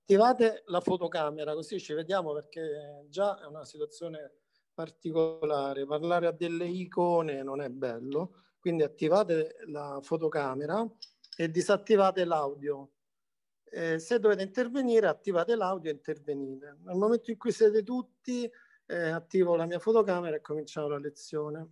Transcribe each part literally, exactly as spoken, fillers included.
attivate la fotocamera, così ci vediamo, perché già è una situazione particolare. Parlare a delle icone non è bello, quindi attivate la fotocamera e disattivate l'audio. Eh, se dovete intervenire, attivate l'audio e intervenite. Nel momento in cui siete tutti, eh, attivo la mia fotocamera e cominciamo la lezione.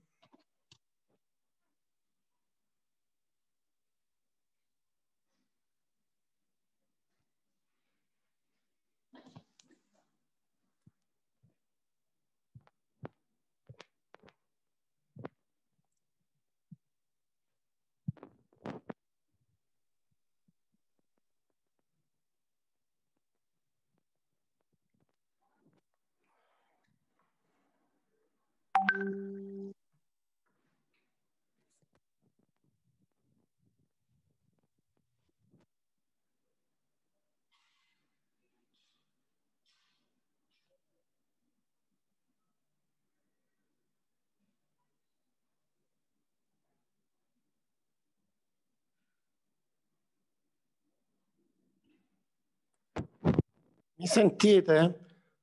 Mi sentite?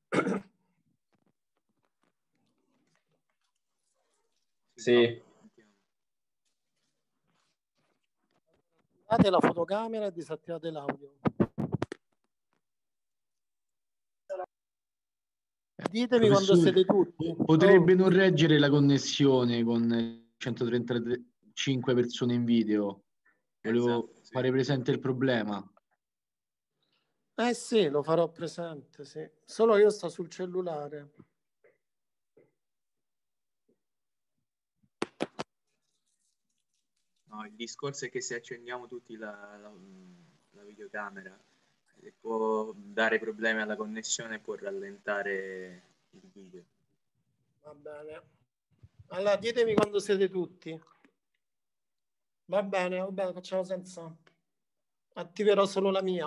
Sì. Attivate la fotocamera e disattivate l'audio. Ditemi quando siete tutti. Potrebbe Oh. non reggere la connessione con centotrentacinque persone in video. Volevo Esatto, sì. fare presente il problema. Eh sì, lo farò presente, sì. Solo io sto sul cellulare. No, il discorso è che se accendiamo tutti la, la, la videocamera può dare problemi alla connessione e può rallentare il video. Va bene. Allora, ditemi quando siete tutti. Va bene, va bene, facciamo senza. Attiverò solo la mia.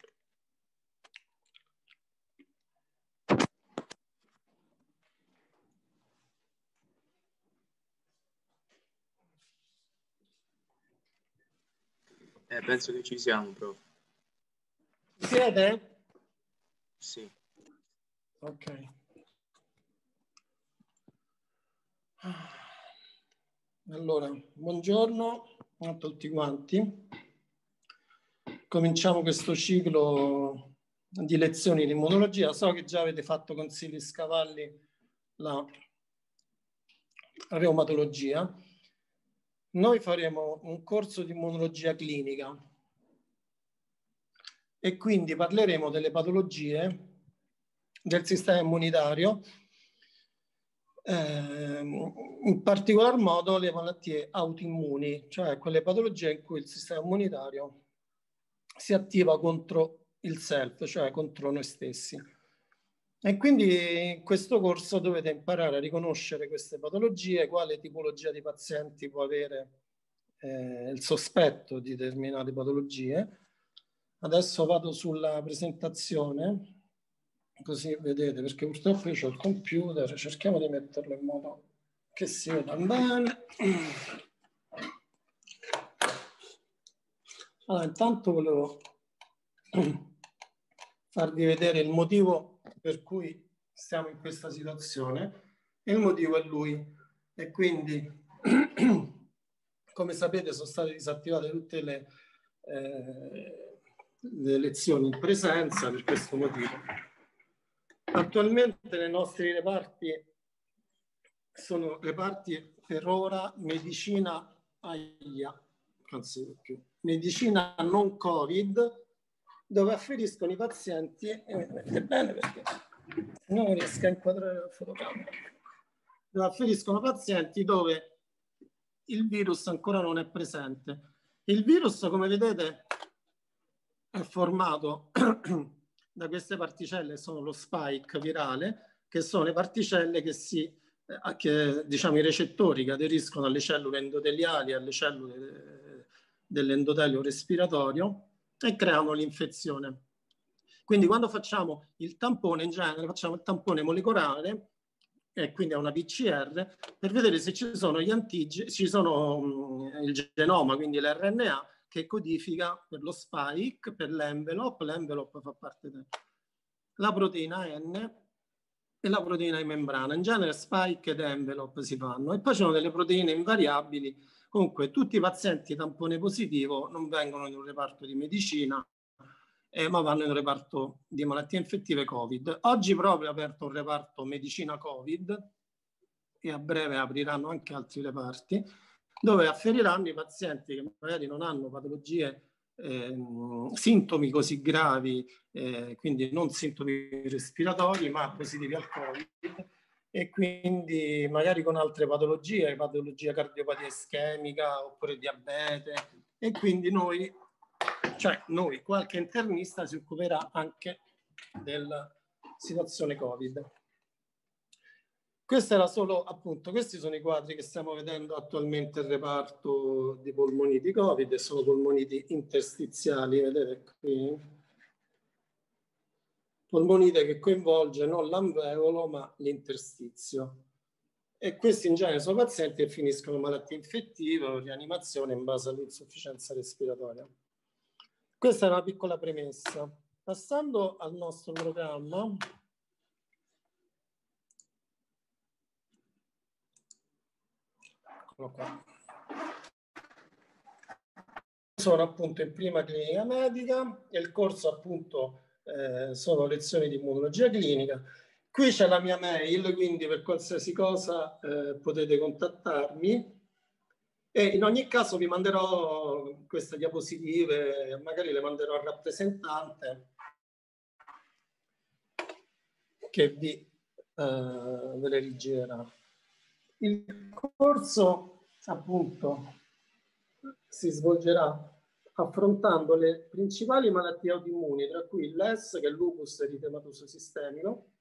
Eh, penso che ci siamo, prof. Siete? Sì. Ok. Allora, buongiorno a tutti quanti. Cominciamo questo ciclo di lezioni di immunologia. So che già avete fatto con Silvi Scavalli la reumatologia. Noi faremo un corso di immunologia clinica e quindi parleremo delle patologie del sistema immunitario, eh, in particolar modo le malattie autoimmuni, cioè quelle patologie in cui il sistema immunitario si attiva contro il self, cioè contro noi stessi. E quindi in questo corso dovete imparare a riconoscere queste patologie, quale tipologia di pazienti può avere eh, il sospetto di determinate patologie. Adesso vado sulla presentazione, così vedete, perché purtroppo io ho il computer, cerchiamo di metterlo in modo che si veda bene. Allora, intanto volevo farvi vedere il motivo per cui siamo in questa situazione, e il motivo è lui. E quindi, come sapete, sono state disattivate tutte le, eh, le lezioni in presenza per questo motivo. Attualmente nei nostri reparti sono reparti per ora medicina A I A, anzi più, medicina non Covid, dove afferiscono i pazienti, e vedete bene perché non riesco a inquadrare la fotocamera, dove afferiscono pazienti dove il virus ancora non è presente. Il virus, come vedete, è formato da queste particelle, sono lo spike virale, che sono le particelle che si, eh, che, diciamo, i recettori che aderiscono alle cellule endoteliali, alle cellule dell'endotelio respiratorio e creano l'infezione. Quindi quando facciamo il tampone, in genere facciamo il tampone molecolare, e quindi è una P C R, per vedere se ci sono gli antigeni, ci sono mh, il genoma, quindi l'R N A, che codifica per lo spike, per l'envelope, l'envelope fa parte della proteina N e la proteina di membrana. In genere spike ed envelope si fanno. E poi ci sono delle proteine invariabili. Comunque tutti i pazienti tampone positivo non vengono in un reparto di medicina, eh, ma vanno in un reparto di malattie infettive Covid. Oggi proprio è aperto un reparto medicina Covid e a breve apriranno anche altri reparti, dove afferiranno i pazienti che magari non hanno patologie, eh, sintomi così gravi, eh, quindi non sintomi respiratori, ma positivi al Covid, e quindi magari con altre patologie, patologia cardiopatia ischemica oppure diabete, e quindi noi, cioè noi, qualche internista si occuperà anche della situazione Covid. Questo era solo, appunto, questi sono i quadri che stiamo vedendo attualmente il reparto di polmoniti Covid, e sono polmoniti interstiziali, vedete qui? Polmonite che coinvolge non l'alveolo ma l'interstizio. E questi in genere sono pazienti che finiscono in malattie infettive o rianimazione in base all'insufficienza respiratoria. Questa è una piccola premessa. Passando al nostro programma, qua. Sono appunto in prima clinica medica e il corso appunto eh, sono lezioni di immunologia clinica. Qui c'è la mia mail, quindi per qualsiasi cosa eh, potete contattarmi, e in ogni caso vi manderò queste diapositive, magari le manderò al rappresentante che vi eh, ve le rigirerà. Il corso appunto si svolgerà affrontando le principali malattie autoimmuni, tra cui l'E S, che è il lupus eritematoso sistemico.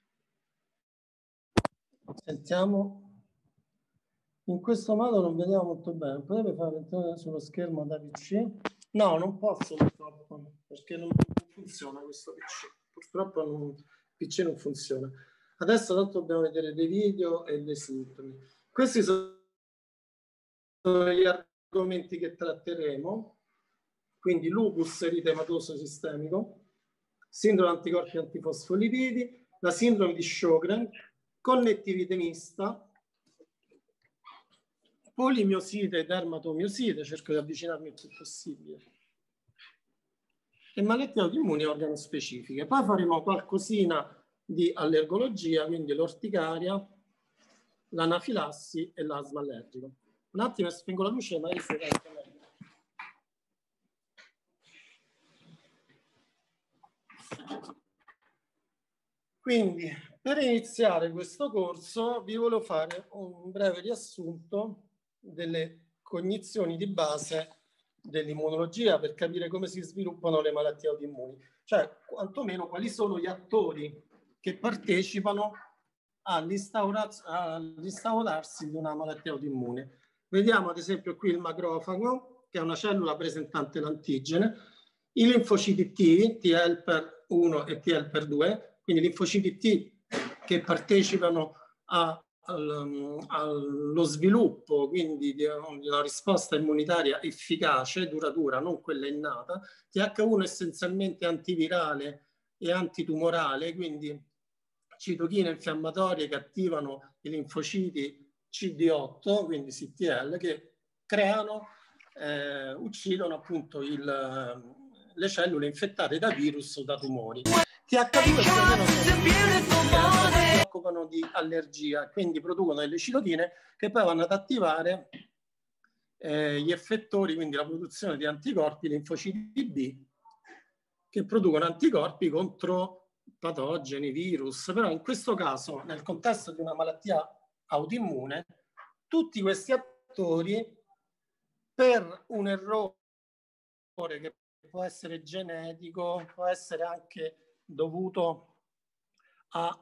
Sentiamo. In questo modo non vediamo molto bene. Potrebbe fare entrare sullo schermo da P C? No, non posso purtroppo, perché non funziona questo P C. Purtroppo il P C non funziona. Adesso tanto dobbiamo vedere dei video e dei sintomi. Questi sono gli argomenti che tratteremo, quindi lupus eritematoso sistemico, sindrome anticorpi antifosfolipidi, la sindrome di Sjögren, connettivite mista, polimiosite e dermatomiosite, cerco di avvicinarmi il più possibile, e malattie autoimmuni organospecifiche. Poi faremo qualcosina di allergologia, quindi l'orticaria, l'anafilassi e l'asma allergico. Un attimo, spengo la luce, ma si vede anche meglio. Quindi, per iniziare questo corso, vi volevo fare un breve riassunto delle cognizioni di base dell'immunologia per capire come si sviluppano le malattie autoimmuni, cioè quantomeno quali sono gli attori che partecipano all'instaularsi di una malattia autoimmune. Vediamo ad esempio qui il macrofago, che è una cellula presentante l'antigene, i linfociti T, T helper uno e T helper due, quindi linfociti T che partecipano a, al, allo sviluppo quindi di una risposta immunitaria efficace, duratura, non quella innata. T H uno essenzialmente antivirale e antitumorale, quindi citochine infiammatorie che attivano i linfociti C D otto, quindi C T L, che creano, eh, uccidono appunto il, le cellule infettate da virus o da tumori. T H due si occupano di allergia, quindi producono delle citochine che poi vanno ad attivare eh, gli effettori, quindi la produzione di anticorpi linfociti B, che producono anticorpi contro patogeni, virus. Però in questo caso, nel contesto di una malattia autoimmune, tutti questi attori, per un errore che può essere genetico, può essere anche dovuto a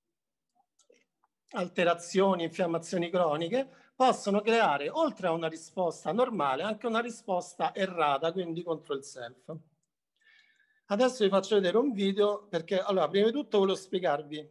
alterazioni, infiammazioni croniche, possono creare, oltre a una risposta normale, anche una risposta errata, quindi contro il self. Adesso vi faccio vedere un video perché, allora, prima di tutto volevo spiegarvi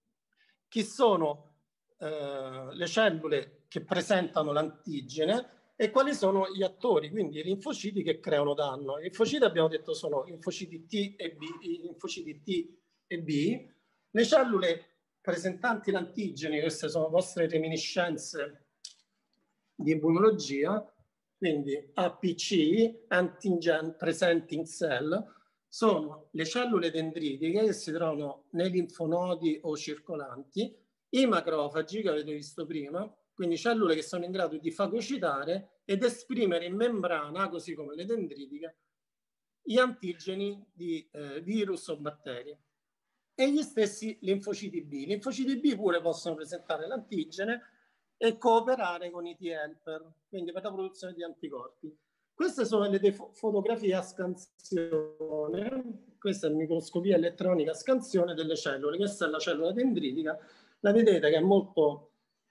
chi sono eh, le cellule che presentano l'antigene, E quali sono gli attori, quindi i linfociti che creano danno. I linfociti abbiamo detto sono linfociti T e B, i linfociti T e B. Le cellule presentanti l'antigene, queste sono vostre reminiscenze di immunologia, quindi A P C, Antigen Presenting Cell, sono le cellule dendritiche che si trovano nei linfonodi o circolanti, i macrofagi che avete visto prima, quindi cellule che sono in grado di fagocitare ed esprimere in membrana, così come le dendritiche, gli antigeni di eh, virus o batteri. E gli stessi linfociti B. I linfociti B pure possono presentare l'antigene e cooperare con i T-helper, quindi per la produzione di anticorpi. Queste sono le fotografie a scansione, questa è la microscopia elettronica a scansione delle cellule, questa è la cellula dendritica, la vedete che è molto...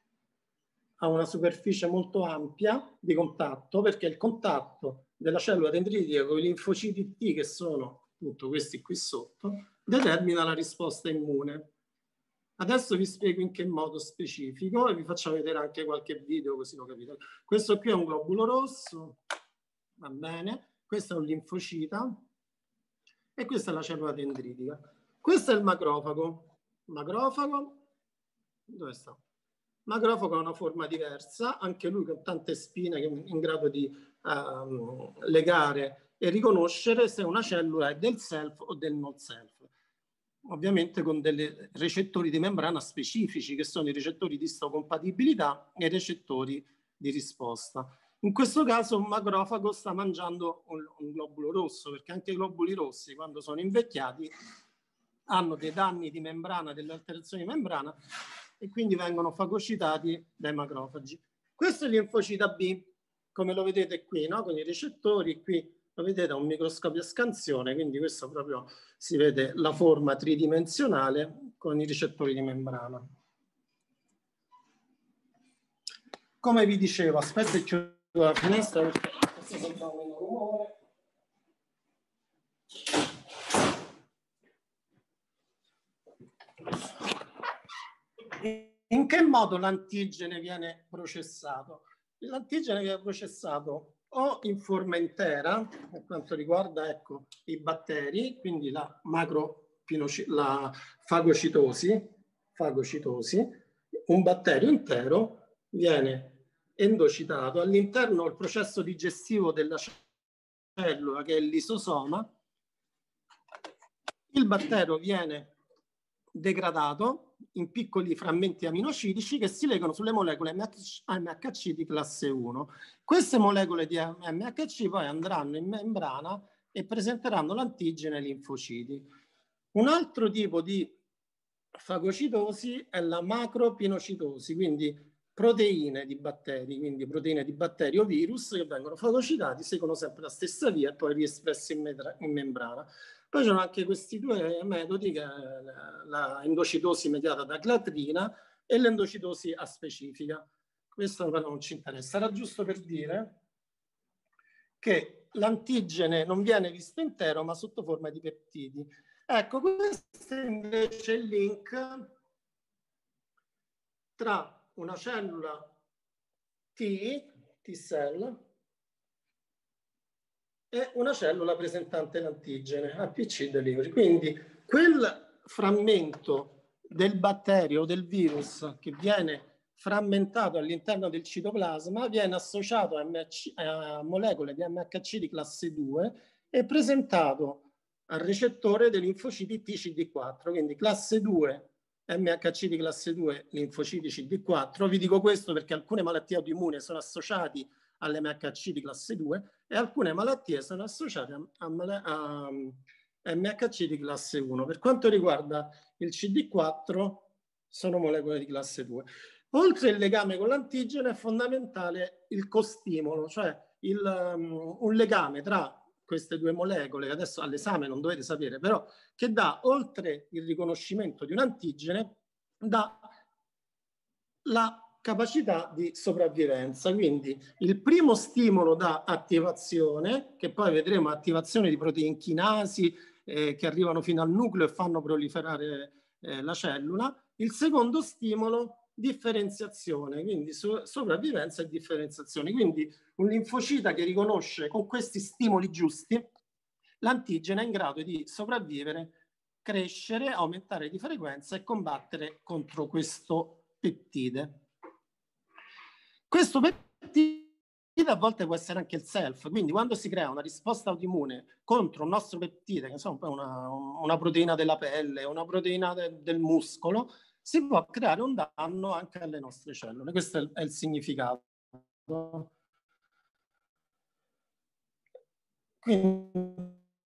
ha una superficie molto ampia di contatto, perché il contatto della cellula dendritica con i linfociti T, che sono appunto questi qui sotto, determina la risposta immune. Adesso vi spiego in che modo specifico e vi faccio vedere anche qualche video così lo capite. Questo qui è un globulo rosso, va bene, questo è un linfocita e questa è la cellula dendritica. Questo è il macrofago. Macrofago, dove sta? Macrofago ha una forma diversa, anche lui con tante spine che è in grado di um, legare e riconoscere se una cellula è del self o del non self. Ovviamente con dei recettori di membrana specifici, che sono i recettori di istocompatibilità e i recettori di risposta. In questo caso un macrofago sta mangiando un, un globulo rosso, perché anche i globuli rossi, quando sono invecchiati, hanno dei danni di membrana, delle alterazioni di membrana, e quindi vengono fagocitati dai macrofagi. Questo è il linfocita B, come lo vedete qui, no? Con i recettori, qui lo vedete a un microscopio a scansione, quindi questo proprio si vede la forma tridimensionale con i recettori di membrana. Come vi dicevo, aspetta che chiudo la finestra perché questo sembra un rumore. In che modo l'antigene viene processato? L'antigene viene processato o in forma intera, per quanto riguarda ecco, i batteri, quindi la macropinoci- fagocitosi, fagocitosi, un batterio intero viene endocitato all'interno del processo digestivo della cellula, che è il lisosoma. Il batterio viene degradato in piccoli frammenti aminoacidici che si legano sulle molecole M H C di classe uno. Queste molecole di M H C poi andranno in membrana e presenteranno l'antigene ai linfociti. Un altro tipo di fagocitosi è la macropinocitosi, quindi proteine di batteri, quindi proteine di batteri o virus che vengono fagocitati, seguono sempre la stessa via e poi riespressi in, in membrana. Poi ci sono anche questi due metodi, che è la endocitosi mediata da clatrina e l'endocitosi aspecifica. Questo però non ci interessa. Era giusto per dire che l'antigene non viene visto intero, ma sotto forma di peptidi. Ecco, questo è invece il link tra una cellula T, T-cell, è una cellula presentante l'antigene, A P C delivery. Quindi quel frammento del batterio o del virus che viene frammentato all'interno del citoplasma viene associato a, M H, a molecole di M H C di classe due e presentato al recettore dei linfociti T C D quattro, quindi classe due, M H C di classe due, linfociti C D quattro. Vi dico questo perché alcune malattie autoimmuni sono associate all'M H C di classe due e alcune malattie sono associate a, a, a M H C di classe uno. Per quanto riguarda il C D quattro sono molecole di classe due. Oltre il legame con l'antigene è fondamentale il costimolo, cioè il, um, un legame tra queste due molecole che adesso all'esame non dovete sapere, però che dà, oltre il riconoscimento di un antigene, dà la capacità di sopravvivenza. Quindi il primo stimolo dà attivazione, che poi vedremo attivazione di proteine chinasi eh, che arrivano fino al nucleo e fanno proliferare eh, la cellula. Il secondo stimolo differenziazione, quindi so, sopravvivenza e differenziazione. Quindi un linfocita che riconosce con questi stimoli giusti l'antigene è in grado di sopravvivere, crescere, aumentare di frequenza e combattere contro questo peptide. Questo peptide a volte può essere anche il self, quindi quando si crea una risposta autoimmune contro un nostro peptide, che è una, una proteina della pelle, una proteina de, del muscolo, si può creare un danno anche alle nostre cellule. Questo è il, è il significato. Quindi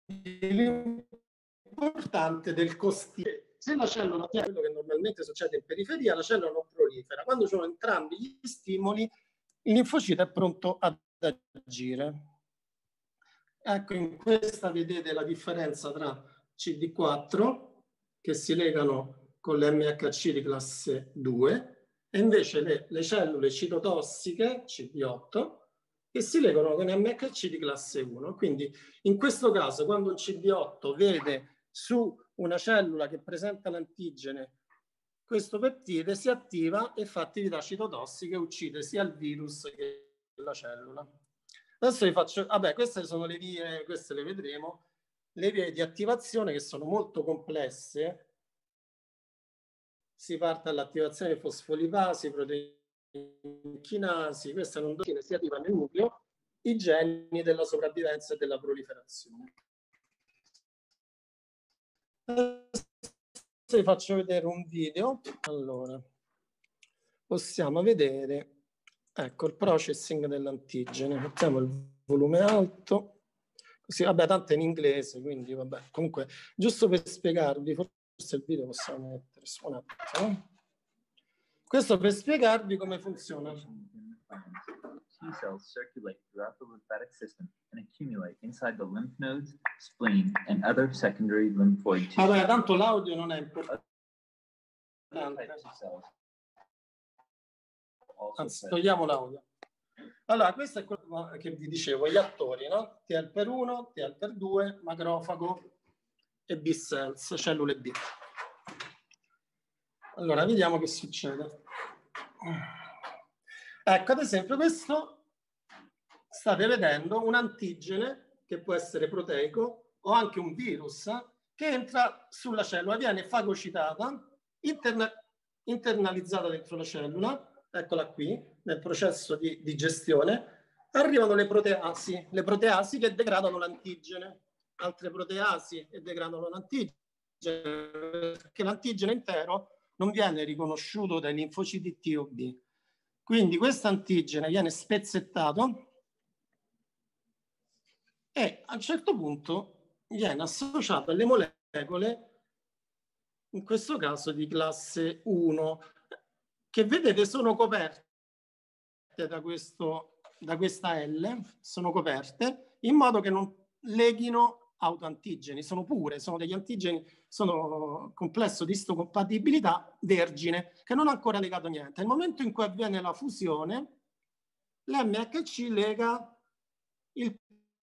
l'importante del costile, se la cellula ha quello che normalmente succede in periferia, la cellula non prolifera. Quando ci sono entrambi gli stimoli, il linfocita è pronto ad agire. Ecco, in questa vedete la differenza tra C D quattro, che si legano con le M H C di classe due, e invece le, le cellule citotossiche, C D otto, che si legano con M H C di classe uno. Quindi in questo caso, quando un C D otto vede su una cellula che presenta l'antigene questo peptide, si attiva e fa attività citotossica e uccide sia il virus che la cellula. Adesso vi faccio, vabbè, queste sono le vie, queste le vedremo, le vie di attivazione che sono molto complesse. Si parte dall'attivazione di fosfolipasi, proteine chinasi, queste non si attiva nel nucleo, i geni della sopravvivenza e della proliferazione. Vi faccio vedere un video. Allora, possiamo vedere, ecco, il processing dell'antigene. Mettiamo il volume alto, così, vabbè, tanto è in inglese, quindi vabbè, comunque, giusto per spiegarvi, forse il video possiamo mettere su un attimo. Questo per spiegarvi come funziona. T-cells circulate throughout the lymphatic system and accumulate inside the lymph nodes, spleen, and other secondary lymphoid tissues. Vabbè, tanto l'audio non è importante. Anzi, togliamo l'audio. Allora, questo è quello che vi dicevo, gli attori, no? T helper uno, T helper due, macrofago e B cells, cellule B. Allora, vediamo che succede. Ecco, ad esempio, questo state vedendo un antigene che può essere proteico o anche un virus che entra sulla cellula, viene fagocitata, interna internalizzata dentro la cellula, eccola qui, nel processo di, di gestione, arrivano le proteasi, le proteasi che degradano l'antigene, altre proteasi che degradano l'antigene, perché l'antigene intero non viene riconosciuto dai linfociti T o B. Quindi questo antigene viene spezzettato e a un certo punto viene associato alle molecole, in questo caso di classe uno, che vedete sono coperte da, questo, da questa L, sono coperte in modo che non leghino autoantigeni, sono pure, sono degli antigeni, sono complesso di istocompatibilità vergine, che non ha ancora legato niente. Nel momento in cui avviene la fusione, l'M H C lega il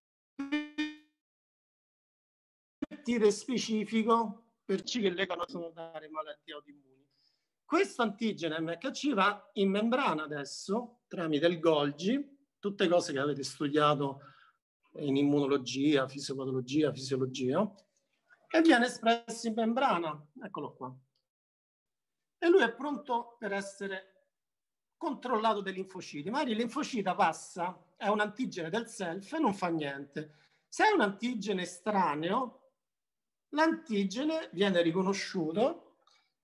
peptide specifico per C che legano a dare malattie autoimmuni. Questo antigene M H C va in membrana adesso, tramite il Golgi, tutte cose che avete studiato in immunologia, fisiopatologia, fisiologia, e viene espresso in membrana, eccolo qua. E lui è pronto per essere controllato dai linfociti. Magari il linfocita passa, è un antigene del self e non fa niente. Se è un antigene estraneo, l'antigene viene riconosciuto.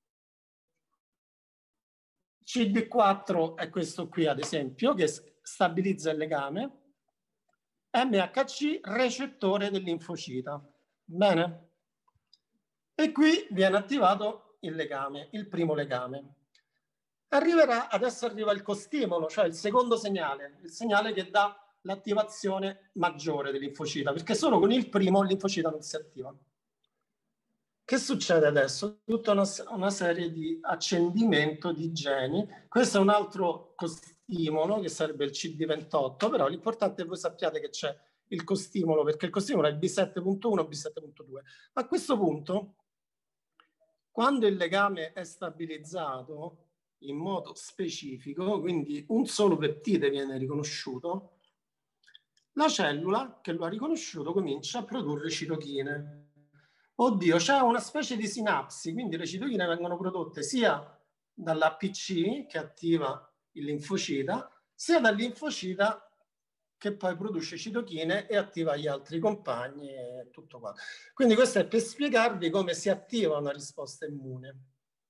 C D quattro è questo qui, ad esempio, che stabilizza il legame. M H C, recettore del linfocita. Bene? E qui viene attivato il legame, il primo legame. Arriverà, adesso arriva il costimolo, cioè il secondo segnale, il segnale che dà l'attivazione maggiore del linfocita, perché solo con il primo il linfocita non si attiva. Che succede adesso? Tutta una, una serie di accendimento di geni. Questo è un altro costimolo, che sarebbe il C D ventotto, però l'importante è che voi sappiate che c'è il costimolo, perché il costimolo è il B sette punto uno e B sette punto due. A questo punto, quando il legame è stabilizzato, in modo specifico, quindi un solo peptide viene riconosciuto, la cellula che lo ha riconosciuto comincia a produrre citochine. Oddio, c'è una specie di sinapsi, quindi le citochine vengono prodotte sia dall'A P C che attiva il linfocita, sia dal linfocita che poi produce citochine e attiva gli altri compagni e tutto qua. Quindi questo è per spiegarvi come si attiva una risposta immune.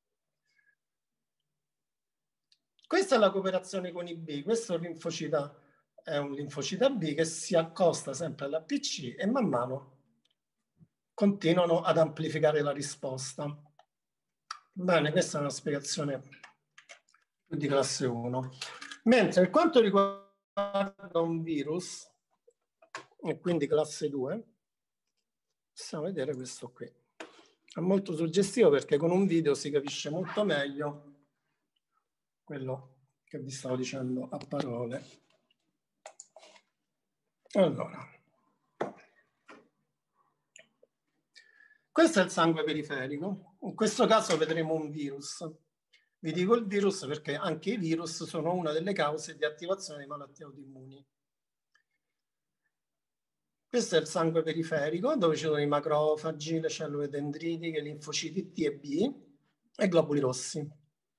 Questa è la cooperazione con i B, questo linfocita è un linfocita B che si accosta sempre all'A P C e man mano continuano ad amplificare la risposta. Bene, questa è una spiegazione più di classe uno. Mentre per quanto riguarda un virus, e quindi classe due, possiamo vedere questo qui. È molto suggestivo perché con un video si capisce molto meglio quello che vi stavo dicendo a parole. Allora, questo è il sangue periferico. In questo caso vedremo un virus. Vi dico il virus perché anche i virus sono una delle cause di attivazione di malattie autoimmuni. Questo è il sangue periferico, dove ci sono i macrofagi, le cellule dendritiche, i linfociti T e B e i globuli rossi.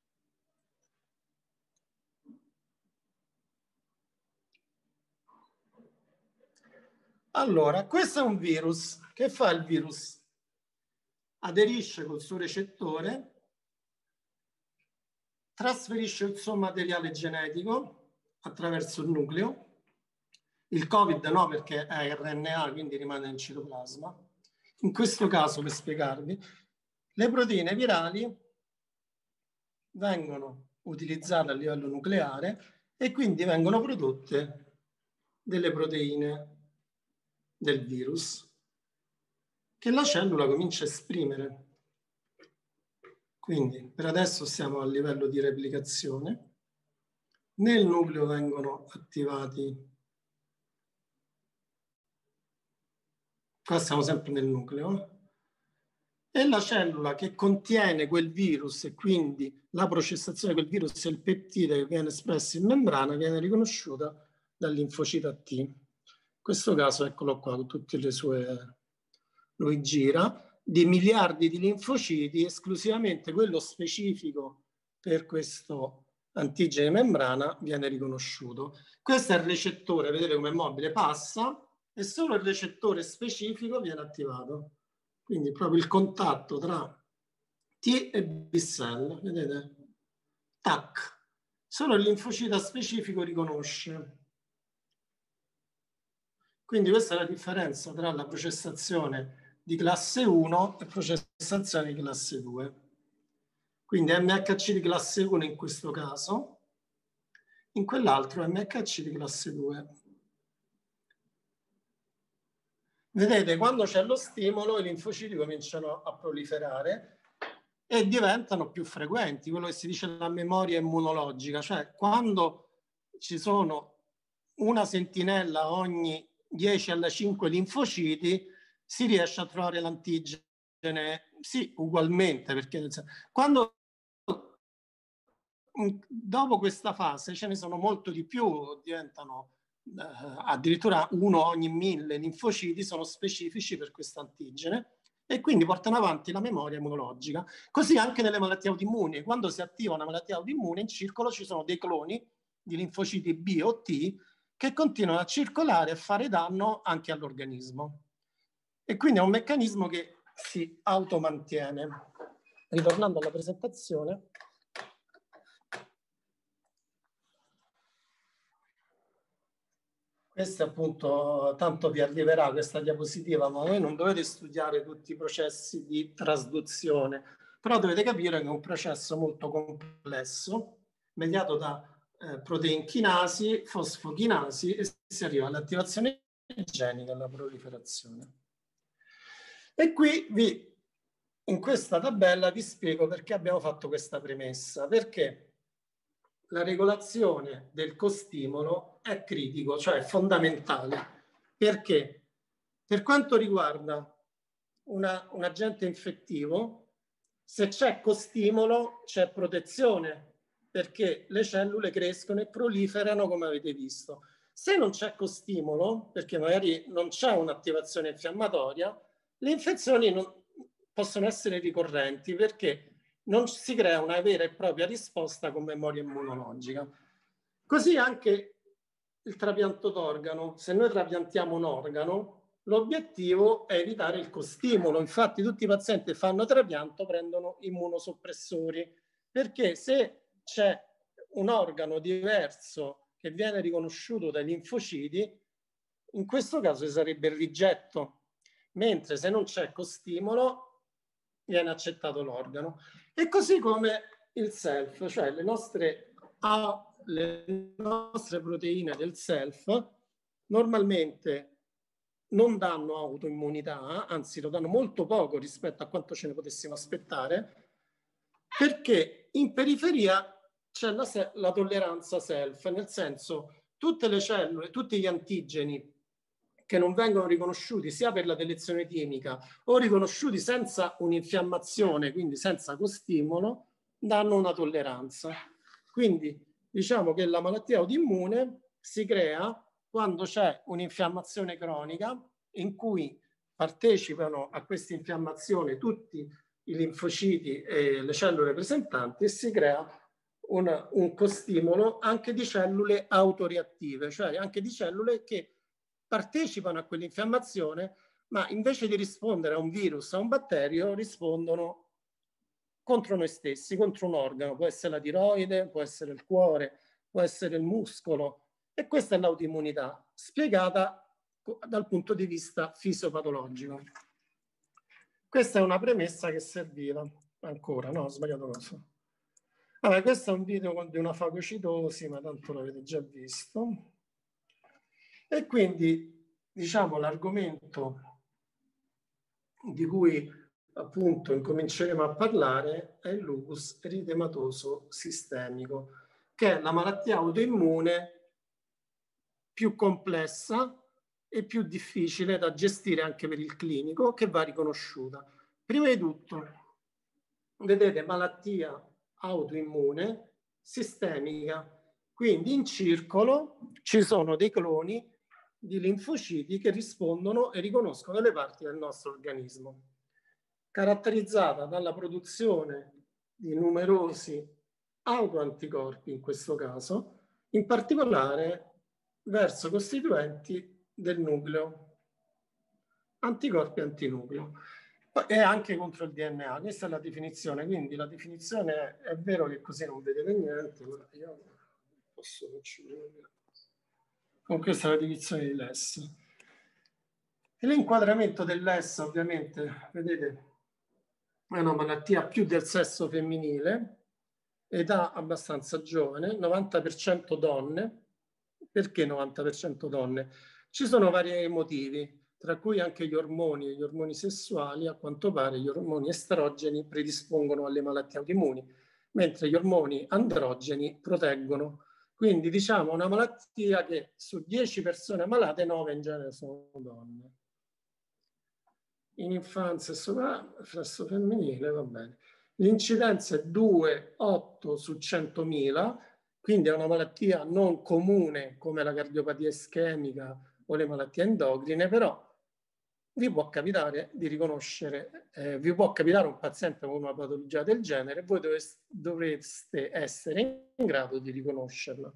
Allora, questo è un virus. Che fa il virus? Aderisce col suo recettore, trasferisce il suo materiale genetico attraverso il nucleo. Il Covid no, perché è R N A, quindi rimane nel citoplasma. In questo caso, per spiegarvi, le proteine virali vengono utilizzate a livello nucleare e quindi vengono prodotte delle proteine del virus che la cellula comincia a esprimere. Quindi per adesso siamo a livello di replicazione. Nel nucleo vengono attivati, qua siamo sempre nel nucleo, e la cellula che contiene quel virus e quindi la processazione di quel virus e il peptide che viene espresso in membrana viene riconosciuta dal linfocita T. In questo caso eccolo qua con tutte le sue, lui gira, di miliardi di linfociti, esclusivamente quello specifico per questo antigene membrana viene riconosciuto. Questo è il recettore, vedete come è mobile, passa e solo il recettore specifico viene attivato. Quindi proprio il contatto tra T e B-cell, vedete? Tac. Solo il linfocita specifico riconosce. Quindi questa è la differenza tra la processazione di classe uno e processazione di classe due. Quindi M H C di classe uno in questo caso, in quell'altro M H C di classe due. Vedete, quando c'è lo stimolo i linfociti cominciano a proliferare e diventano più frequenti, quello che si dice la memoria immunologica, cioè quando ci sono una sentinella ogni dieci alla cinque linfociti si riesce a trovare l'antigene, sì, ugualmente, perché quando dopo questa fase ce ne sono molto di più, diventano eh, addirittura uno ogni mille linfociti sono specifici per questo antigene e quindi portano avanti la memoria immunologica. Così anche nelle malattie autoimmuni, quando si attiva una malattia autoimmune in circolo ci sono dei cloni di linfociti B o T che continuano a circolare e fare danno anche all'organismo. E quindi è un meccanismo che si automantiene. Ritornando alla presentazione, questo appunto, tanto vi arriverà questa diapositiva, ma voi non dovete studiare tutti i processi di trasduzione, però dovete capire che è un processo molto complesso, mediato da eh, proteinchinasi, fosfochinasi e si arriva all'attivazione genica e alla proliferazione. E qui vi, in questa tabella vi spiego perché abbiamo fatto questa premessa, perché la regolazione del costimolo è critico, cioè è fondamentale. Perché? Per quanto riguarda una, un agente infettivo, se c'è costimolo c'è protezione, perché le cellule crescono e proliferano come avete visto. Se non c'è costimolo, perché magari non c'è un'attivazione infiammatoria, le infezioni non, possono essere ricorrenti perché non si crea una vera e propria risposta con memoria immunologica. Così anche il trapianto d'organo. Se noi trapiantiamo un organo, l'obiettivo è evitare il costimolo. Infatti tutti i pazienti che fanno trapianto prendono immunosoppressori, perché se c'è un organo diverso che viene riconosciuto dai linfociti, in questo caso ci sarebbe il rigetto, mentre se non c'è costimolo viene accettato l'organo. E così come il self, cioè le nostre, le nostre proteine del self normalmente non danno autoimmunità, anzi lo danno molto poco rispetto a quanto ce ne potessimo aspettare, perché in periferia c'è la, la tolleranza self, nel senso tutte le cellule, tutti gli antigeni che non vengono riconosciuti sia per la delezione chimica o riconosciuti senza un'infiammazione, quindi senza costimolo, danno una tolleranza. Quindi diciamo che la malattia autoimmune si crea quando c'è un'infiammazione cronica in cui partecipano a questa infiammazione tutti i linfociti e le cellule presentanti e si crea un, un costimolo anche di cellule autoreattive, cioè anche di cellule che partecipano a quell'infiammazione, ma invece di rispondere a un virus, a un batterio, rispondono contro noi stessi, contro un organo. Può essere la tiroide, può essere il cuore, può essere il muscolo. E questa è l'autoimmunità, spiegata dal punto di vista fisiopatologico. Questa è una premessa che serviva. Ancora, no, ho sbagliato cosa. Allora, questo è un video di una fagocitosi, ma tanto l'avete già visto. E quindi, diciamo, l'argomento di cui appunto incominceremo a parlare è il lupus eritematoso sistemico, che è la malattia autoimmune più complessa e più difficile da gestire anche per il clinico, che va riconosciuta. Prima di tutto, vedete, malattia autoimmune sistemica, quindi in circolo ci sono dei cloni di linfociti che rispondono e riconoscono le parti del nostro organismo, caratterizzata dalla produzione di numerosi autoanticorpi, in questo caso, in particolare verso costituenti del nucleo, anticorpi antinucleo, e anche contro il D N A. Questa è la definizione, quindi la definizione è, è vero che così non vedete niente, ma io posso vedere. Con questa è la definizione di Less. E l'inquadramento dell'S, ovviamente, vedete, è una malattia più del sesso femminile, età abbastanza giovane, novanta per cento donne. Perché novanta per cento donne? Ci sono vari motivi, tra cui anche gli ormoni e gli ormoni sessuali. A quanto pare gli ormoni estrogeni predispongono alle malattie autoimmuni, mentre gli ormoni androgeni proteggono. Quindi diciamo una malattia che su dieci persone malate, nove in genere sono donne. In infanzia e sesso femminile, va bene. L'incidenza è due, otto su centomila, quindi è una malattia non comune come la cardiopatia ischemica o le malattie endocrine, però vi può capitare di riconoscere, eh, vi può capitare un paziente con una patologia del genere e voi dovreste, dovreste essere in grado di riconoscerla.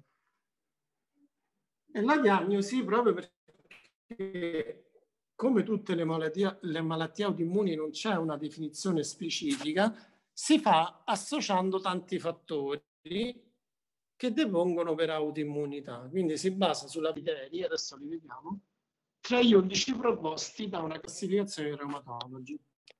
E la diagnosi, proprio perché come tutte le malattie, le malattie autoimmuni non c'è una definizione specifica, si fa associando tanti fattori che depongono per autoimmunità. Quindi si basa sulla criteri, adesso li vediamo, tra gli undici proposti da una classificazione di reumatologi.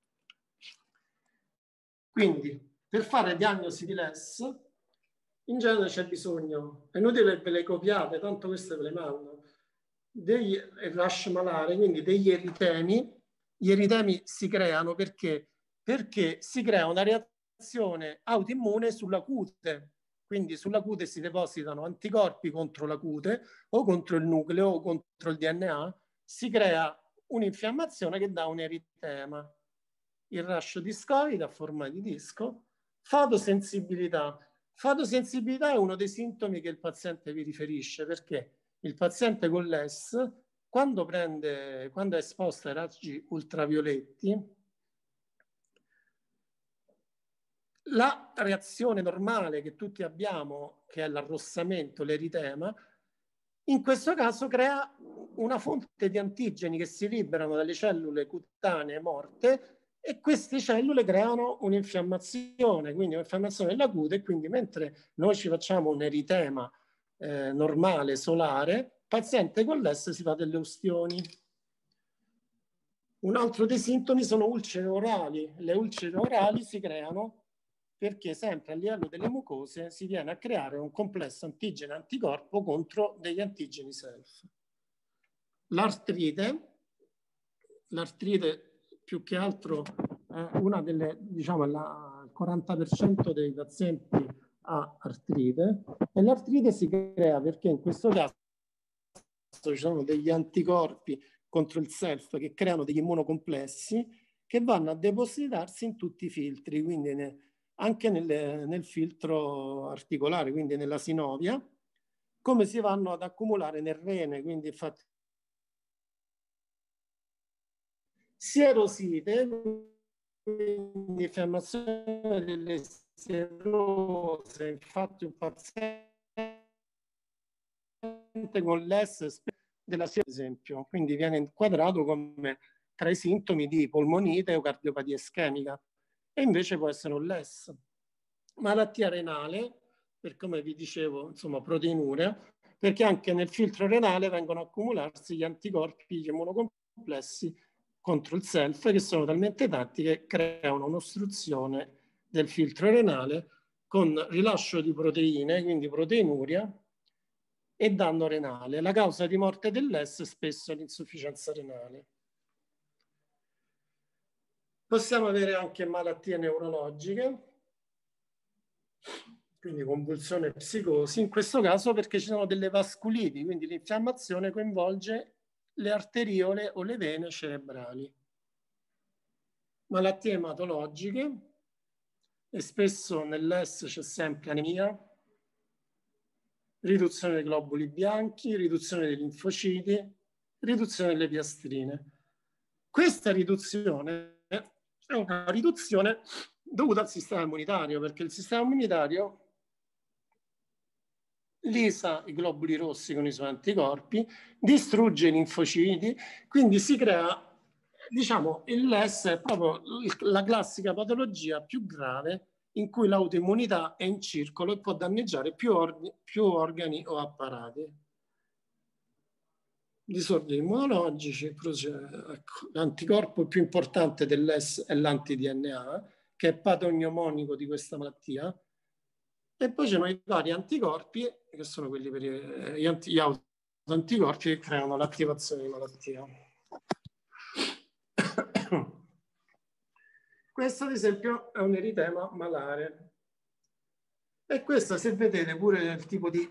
Quindi, per fare diagnosi di Less, in genere c'è bisogno, è inutile che ve le copiate, tanto queste ve le mando, degli rash malari, quindi degli eritemi. Gli eritemi si creano perché? Perché si crea una reazione autoimmune sulla cute, quindi sulla cute si depositano anticorpi contro la cute o contro il nucleo o contro il D N A, si crea un'infiammazione che dà un eritema. Il rash discoide a forma di disco, fotosensibilità. Fotosensibilità è uno dei sintomi che il paziente vi riferisce, perché il paziente con l'E S, quando, prende, quando è esposto ai raggi ultravioletti, la reazione normale che tutti abbiamo, che è l'arrossamento, l'eritema, in questo caso crea una fonte di antigeni che si liberano dalle cellule cutanee morte e queste cellule creano un'infiammazione, quindi un'infiammazione della cute, e quindi mentre noi ci facciamo un eritema eh, normale, solare, il paziente con l'E S si fa delle ustioni. Un altro dei sintomi sono ulcere orali. Le ulcere orali si creano perché sempre a livello delle mucose si viene a creare un complesso antigene-anticorpo contro degli antigeni self. L'artrite, l'artrite più che altro è una delle, diciamo, la, il quaranta per cento dei pazienti ha artrite, e l'artrite si crea perché in questo caso ci sono degli anticorpi contro il self che creano degli immunocomplessi che vanno a depositarsi in tutti i filtri, quindi ne, anche nel, nel filtro articolare, quindi nella sinovia, come si vanno ad accumulare nel rene, quindi infatti sierosite, quindi infiammazione delle sierose. Infatti un paziente con l'E S della sierose, ad esempio, quindi viene inquadrato come tra i sintomi di polmonite o cardiopatia ischemica, e invece può essere un l'E S. Malattia renale, per come vi dicevo, insomma, proteinuria, perché anche nel filtro renale vengono a accumularsi gli anticorpi, gli immunocomplessi contro il self, che sono talmente tanti che creano un'ostruzione del filtro renale con rilascio di proteine, quindi proteinuria, e danno renale. La causa di morte dell'E S spesso è l'insufficienza renale. Possiamo avere anche malattie neurologiche, quindi convulsione e psicosi, in questo caso perché ci sono delle vasculiti, quindi l'infiammazione coinvolge le arteriole o le vene cerebrali. Malattie ematologiche, e spesso nell'E S c'è sempre anemia, riduzione dei globuli bianchi, riduzione dei linfociti, riduzione delle piastrine. Questa riduzione è una riduzione dovuta al sistema immunitario, perché il sistema immunitario lisa i globuli rossi con i suoi anticorpi, distrugge i linfociti, quindi si crea, diciamo, l'E S è proprio la classica patologia più grave in cui l'autoimmunità è in circolo e può danneggiare più, or più organi o apparati. Disordini immunologici, ecco, l'anticorpo più importante dell'E S è l'anti-D N A, che è patognomonico di questa malattia, e poi ci sono i vari anticorpi, che sono quelli per gli, anti, gli autoanticorpi che creano l'attivazione di malattia. Questo ad esempio è un eritema malare. E questa, se vedete pure il tipo di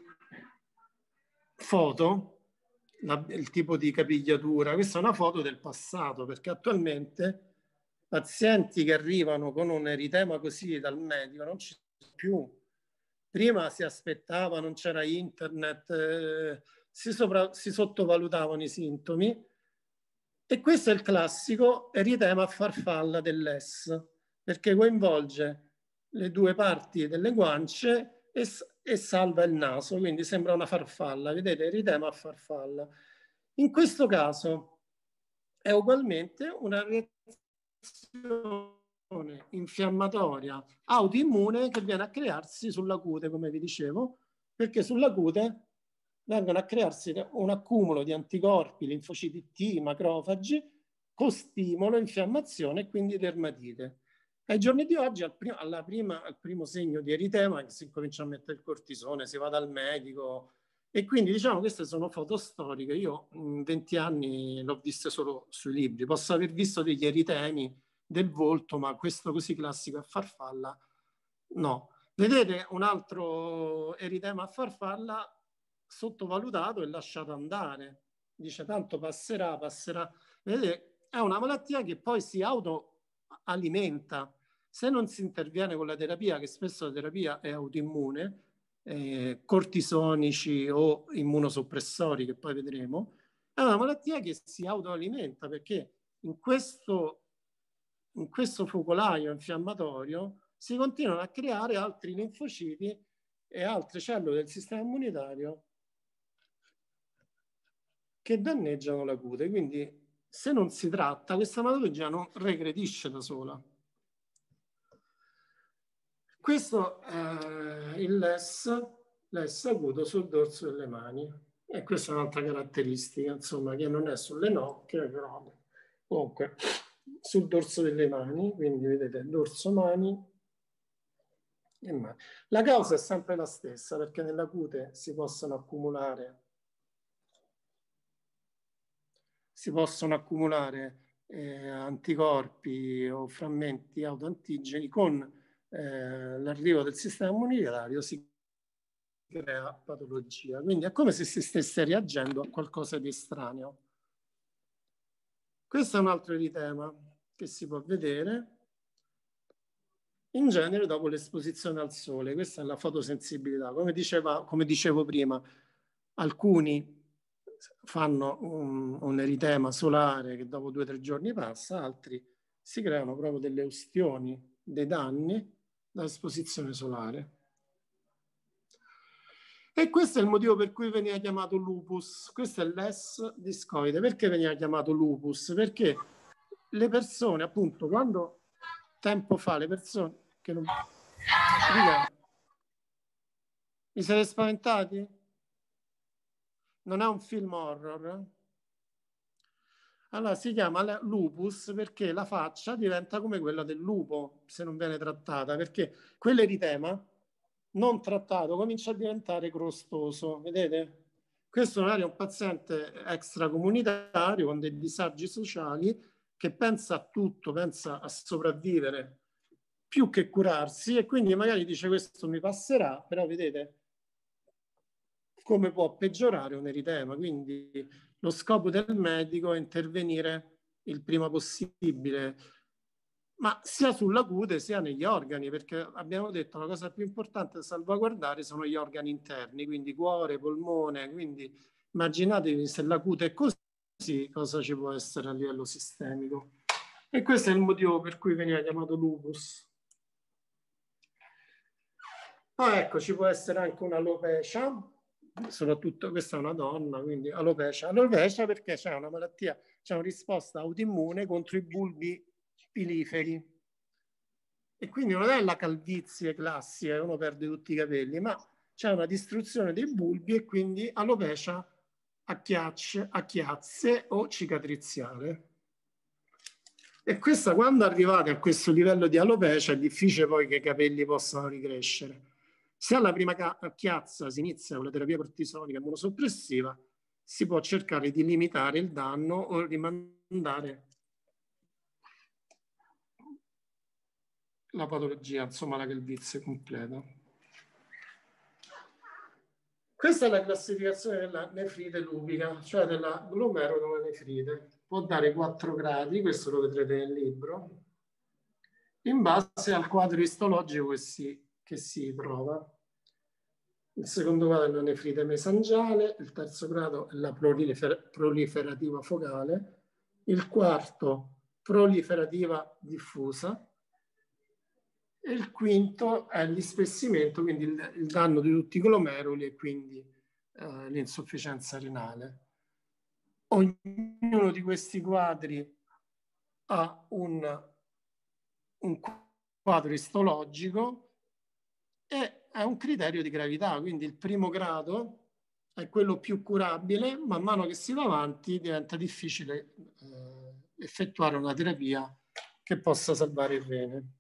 foto, la, il tipo di capigliatura, questa è una foto del passato, perché attualmente pazienti che arrivano con un eritema così dal medico non ci sono più. Prima si aspettava, non c'era internet, eh, si, sopra, si sottovalutavano i sintomi, e questo è il classico eritema a farfalla dell'E S, perché coinvolge le due parti delle guance e, e salva il naso, quindi sembra una farfalla, vedete, eritema a farfalla. In questo caso è ugualmente una reazione infiammatoria autoimmune che viene a crearsi sulla cute, come vi dicevo, perché sulla cute vengono a crearsi un accumulo di anticorpi, linfociti T, macrofagi, con stimolo, infiammazione e quindi dermatite. Ai giorni di oggi, al, prim alla prima, al primo segno di eritema, si comincia a mettere il cortisone, si va dal medico, e quindi diciamo queste sono foto storiche. Io in venti anni l'ho viste solo sui libri, posso aver visto degli eritemi del volto, ma questo così classico a farfalla no. Vedete un altro eritema a farfalla sottovalutato e lasciato andare, dice tanto passerà, passerà. Vedete, è una malattia che poi si autoalimenta, Se non si interviene con la terapia, che spesso la terapia è autoimmune, eh, cortisonici o immunosoppressori, che poi vedremo, è una malattia che si autoalimenta, perché in questo, in questo focolaio infiammatorio si continuano a creare altri linfociti e altre cellule del sistema immunitario che danneggiano la cute. Quindi se non si tratta, questa patologia non regredisce da sola. Questo è il L E S, l'L E S acuto sul dorso delle mani. E questa è un'altra caratteristica, insomma, che non è sulle nocche, però comunque sul dorso delle mani, quindi vedete dorso mani e mani. La causa è sempre la stessa, perché nella cute si possono accumulare si possono accumulare eh, anticorpi o frammenti autoantigeni. Con eh, l'arrivo del sistema immunitario si crea patologia. Quindi è come se si stesse reagendo a qualcosa di estraneo. Questo è un altro eritema che si può vedere in genere dopo l'esposizione al sole. Questa è la fotosensibilità. Come, diceva, come dicevo prima, alcuni fanno un, un eritema solare che dopo due o tre giorni passa, altri si creano proprio delle ustioni, dei danni da esposizione solare. E questo è il motivo per cui veniva chiamato lupus. Questo è l'E S discoide. Perché veniva chiamato lupus? Perché le persone, appunto, quando tempo fa le persone che non... Mi siete spaventati? Non è un film horror? Allora si chiama lupus perché la faccia diventa come quella del lupo se non viene trattata, perché quell'eritema non trattato comincia a diventare crostoso, vedete? Questo magari è un paziente extracomunitario con dei disagi sociali che pensa a tutto, pensa a sopravvivere più che curarsi, e quindi magari dice questo mi passerà, però vedete come può peggiorare un eritema. Quindi lo scopo del medico è intervenire il prima possibile, ma sia sulla cute sia negli organi, perché abbiamo detto la cosa più importante da salvaguardare sono gli organi interni, quindi cuore, polmone. Quindi immaginatevi se la cute è così, cosa ci può essere a livello sistemico. E questo è il motivo per cui veniva chiamato lupus. Poi ecco, ci può essere anche un'alopecia, soprattutto questa è una donna, quindi alopecia. Alopecia perché c'è una malattia, c'è una risposta autoimmune contro i bulbi piliferi. E quindi non è la calvizie classica, uno perde tutti i capelli, ma c'è una distruzione dei bulbi e quindi alopecia a, chiacce, a chiazze o cicatriziale. E questa, quando arrivate a questo livello di alopecia, è difficile poi che i capelli possano ricrescere. Se alla prima chiazza si inizia con la terapia cortisonica immunosoppressiva, si può cercare di limitare il danno o rimandare la patologia, insomma la calvizie completa. Questa è la classificazione della nefrite lupica, cioè della glomerulonefrite. Può dare quattro gradi, questo lo vedrete nel libro, in base al quadro istologico che si, che si trova. Il secondo grado è la nefrite mesangiale, il terzo grado è la prolifer proliferativa focale, il quarto proliferativa diffusa, e il quinto è l'ispessimento, quindi il, il danno di tutti i glomeruli e quindi eh, l'insufficienza renale. Ognuno di questi quadri ha un, un quadro istologico e è un criterio di gravità, quindi il primo grado è quello più curabile, man mano che si va avanti diventa difficile eh, effettuare una terapia che possa salvare il rene.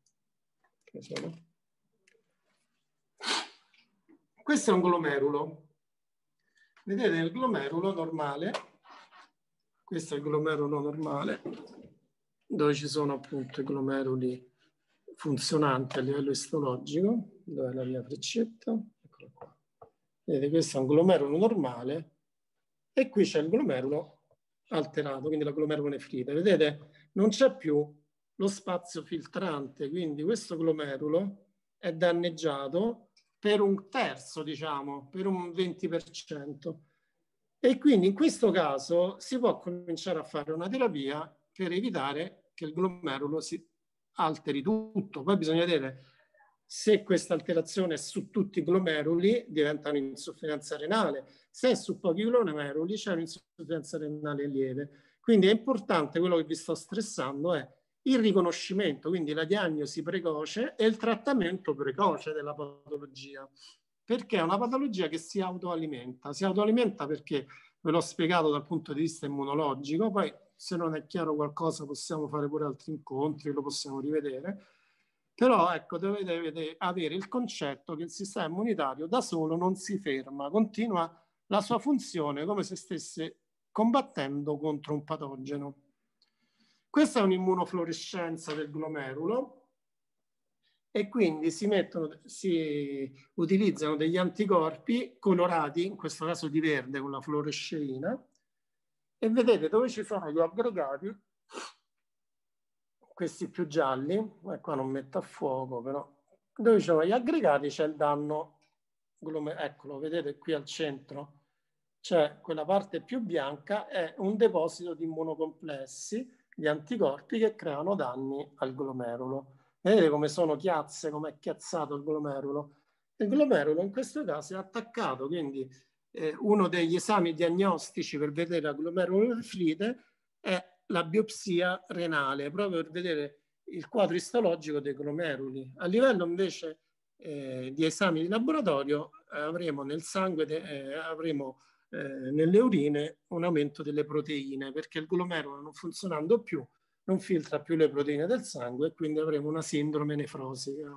Questo è un glomerulo. Vedete il glomerulo normale, questo è il glomerulo normale, dove ci sono appunto i glomeruli funzionanti a livello istologico. Dove è la mia freccetta? Eccola qua. Vedete, questo è un glomerulo normale e qui c'è il glomerulo alterato, quindi la glomerulonefrite. Vedete, non c'è più lo spazio filtrante, quindi questo glomerulo è danneggiato per un terzo, diciamo, per un venti per cento. E quindi in questo caso si può cominciare a fare una terapia per evitare che il glomerulo si alteri tutto. Poi bisogna vedere se questa alterazione è su tutti i glomeruli, diventa un'insufficienza renale. Se è su pochi glomeruli, c'è un'insufficienza renale lieve. Quindi è importante, quello che vi sto stressando è il riconoscimento, quindi la diagnosi precoce e il trattamento precoce della patologia, perché è una patologia che si autoalimenta. Si autoalimenta perché, ve l'ho spiegato dal punto di vista immunologico, poi se non è chiaro qualcosa possiamo fare pure altri incontri, lo possiamo rivedere, però ecco, dovete, dovete avere il concetto che il sistema immunitario da solo non si ferma, continua la sua funzione come se stesse combattendo contro un patogeno. Questa è un'immunofluorescenza del glomerulo e quindi si, mettono, si utilizzano degli anticorpi colorati, in questo caso di verde con la fluoresceina, e vedete dove ci sono gli aggregati, questi più gialli, e qua non metto a fuoco però, dove ci sono gli aggregati c'è il danno, eccolo, vedete qui al centro, c'è quella parte più bianca, è un deposito di immunocomplessi, gli anticorpi che creano danni al glomerulo. Vedete come sono chiazze, come è chiazzato il glomerulo? Il glomerulo in questo caso è attaccato, quindi eh, uno degli esami diagnostici per vedere la glomerulonefrite è la biopsia renale, proprio per vedere il quadro istologico dei glomeruli. A livello invece eh, di esami di laboratorio eh, avremo nel sangue, eh, avremo eh, nelle urine un aumento delle proteine, perché il glomerulo non funzionando più non filtra più le proteine del sangue e quindi avremo una sindrome nefrosica.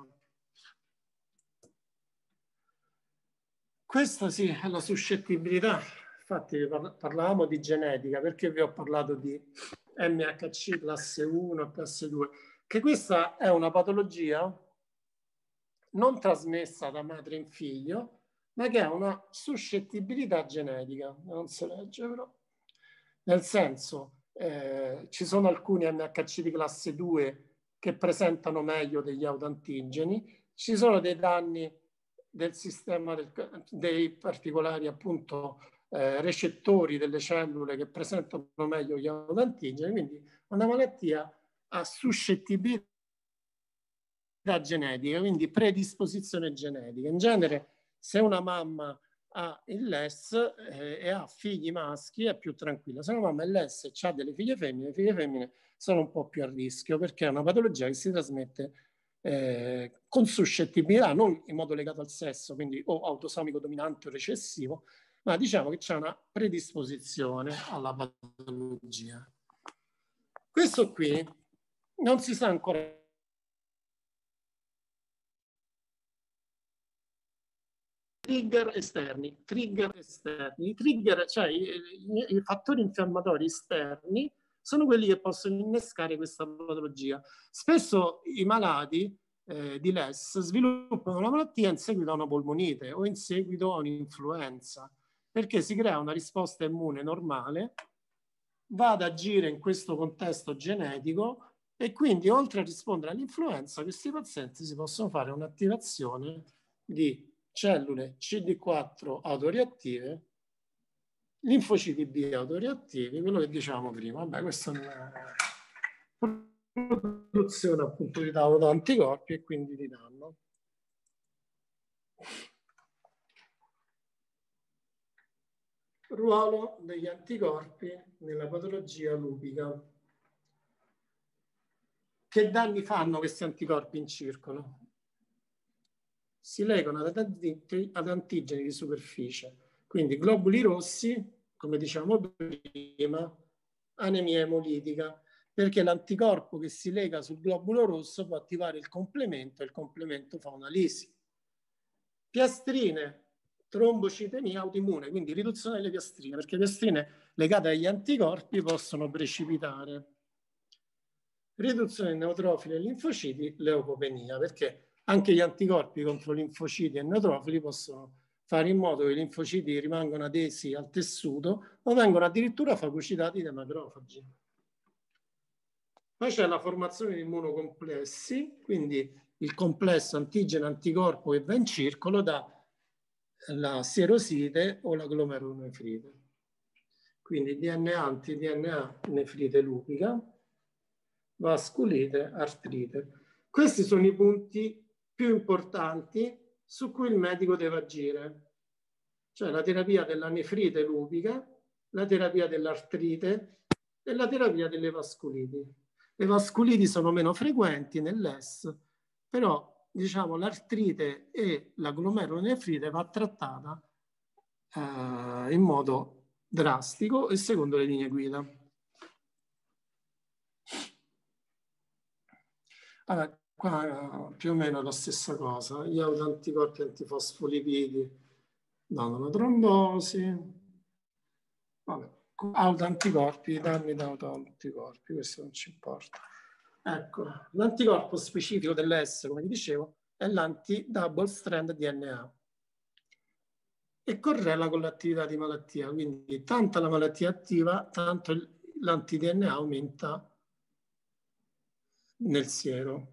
Questa sì è la suscettibilità. Infatti parlavamo di genetica, perché vi ho parlato di M H C classe uno e classe due, che questa è una patologia non trasmessa da madre in figlio, ma che ha una suscettibilità genetica. Non si legge però. Nel senso, eh, ci sono alcuni M H C di classe due che presentano meglio degli autoantigeni, ci sono dei danni del sistema del, dei particolari appunto eh, recettori delle cellule che presentano meglio gli autoantigeni, quindi una malattia a suscettibilità genetica, quindi predisposizione genetica. In genere, se una mamma ha il L E S eh, e ha figli maschi è più tranquilla. Se una mamma ha l'L E S e ha delle figlie femmine, le figlie femmine sono un po' più a rischio perché è una patologia che si trasmette eh, con suscettibilità, non in modo legato al sesso, quindi o autosomico dominante o recessivo, ma diciamo che c'è una predisposizione alla patologia. Questo qui non si sa ancora trigger esterni, trigger esterni. I trigger, cioè i, i, i fattori infiammatori esterni, sono quelli che possono innescare questa patologia. Spesso i malati eh, di L E S sviluppano la malattia in seguito a una polmonite o in seguito a un'influenza, perché si crea una risposta immune normale, va ad agire in questo contesto genetico e quindi oltre a rispondere all'influenza, questi pazienti si possono fare un'attivazione di cellule C D quattro autoreattive, linfociti B autoreattivi, quello che diciamo prima. Vabbè, questa è una produzione appunto di tavolo anticorpi e quindi di danno. Ruolo degli anticorpi nella patologia lupica. Che danni fanno questi anticorpi in circolo? Si legano ad antigeni di superficie, quindi globuli rossi, come diciamo prima, anemia emolitica, perché l'anticorpo che si lega sul globulo rosso può attivare il complemento e il complemento fa una lisi. Piastrine, trombocitemia autoimmune, quindi riduzione delle piastrine, perché le piastrine legate agli anticorpi possono precipitare. Riduzione dei neutrofili e linfociti, leucopenia, perché anche gli anticorpi contro linfociti e neutrofili possono fare in modo che i linfociti rimangano adesi al tessuto o vengono addirittura fagocitati dai macrofagi. Poi c'è la formazione di immunocomplessi, quindi il complesso antigene-anticorpo che va in circolo da la serosite o la glomerulonefrite. Quindi D N A, anti-D N A, nefrite lupica, vasculite, artrite. Questi sono i punti più importanti su cui il medico deve agire. Cioè la terapia della nefrite lupica, la terapia dell'artrite e la terapia delle vasculiti. Le vasculiti sono meno frequenti nell'E S, però diciamo l'artrite e la glomerulonefrite va trattata eh, in modo drastico e secondo le linee guida. Allora, qua più o meno la stessa cosa. Gli autoanticorpi antifosfolipidi danno la trombosi. Vabbè, autoanticorpi, danni da autoanticorpi, questo non ci importa. Ecco, l'anticorpo specifico dell'E S, come vi dicevo, è l'anti-double strand D N A e correla con l'attività di malattia, quindi tanta la malattia attiva, tanto l'anti-D N A aumenta nel siero.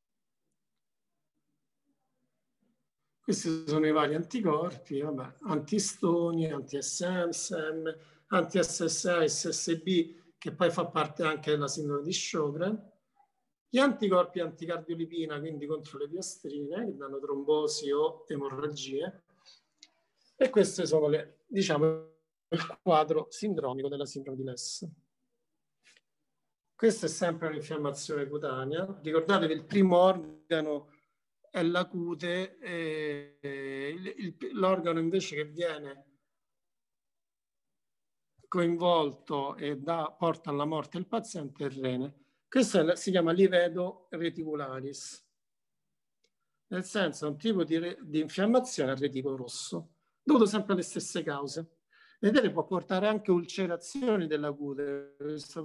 Questi sono i vari anticorpi, vabbè, antistoni, anti-S M S M, anti-S S A, S S B, che poi fa parte anche della sindrome di Sjögren. Gli anticorpi anticardiolipina, quindi contro le piastrine, che danno trombosi o emorragie. E questo sono le, diciamo, il quadro sindromico della sindrome di Less. Questa è sempre un'infiammazione cutanea. Ricordate che il primo organo è la cute, e l'organo invece che viene coinvolto e da, porta alla morte il paziente è il rene. Questo si chiama livedo reticularis, nel senso è un tipo di, di infiammazione al retico rosso, dovuto sempre alle stesse cause. Vedete, può portare anche ulcerazioni della cute.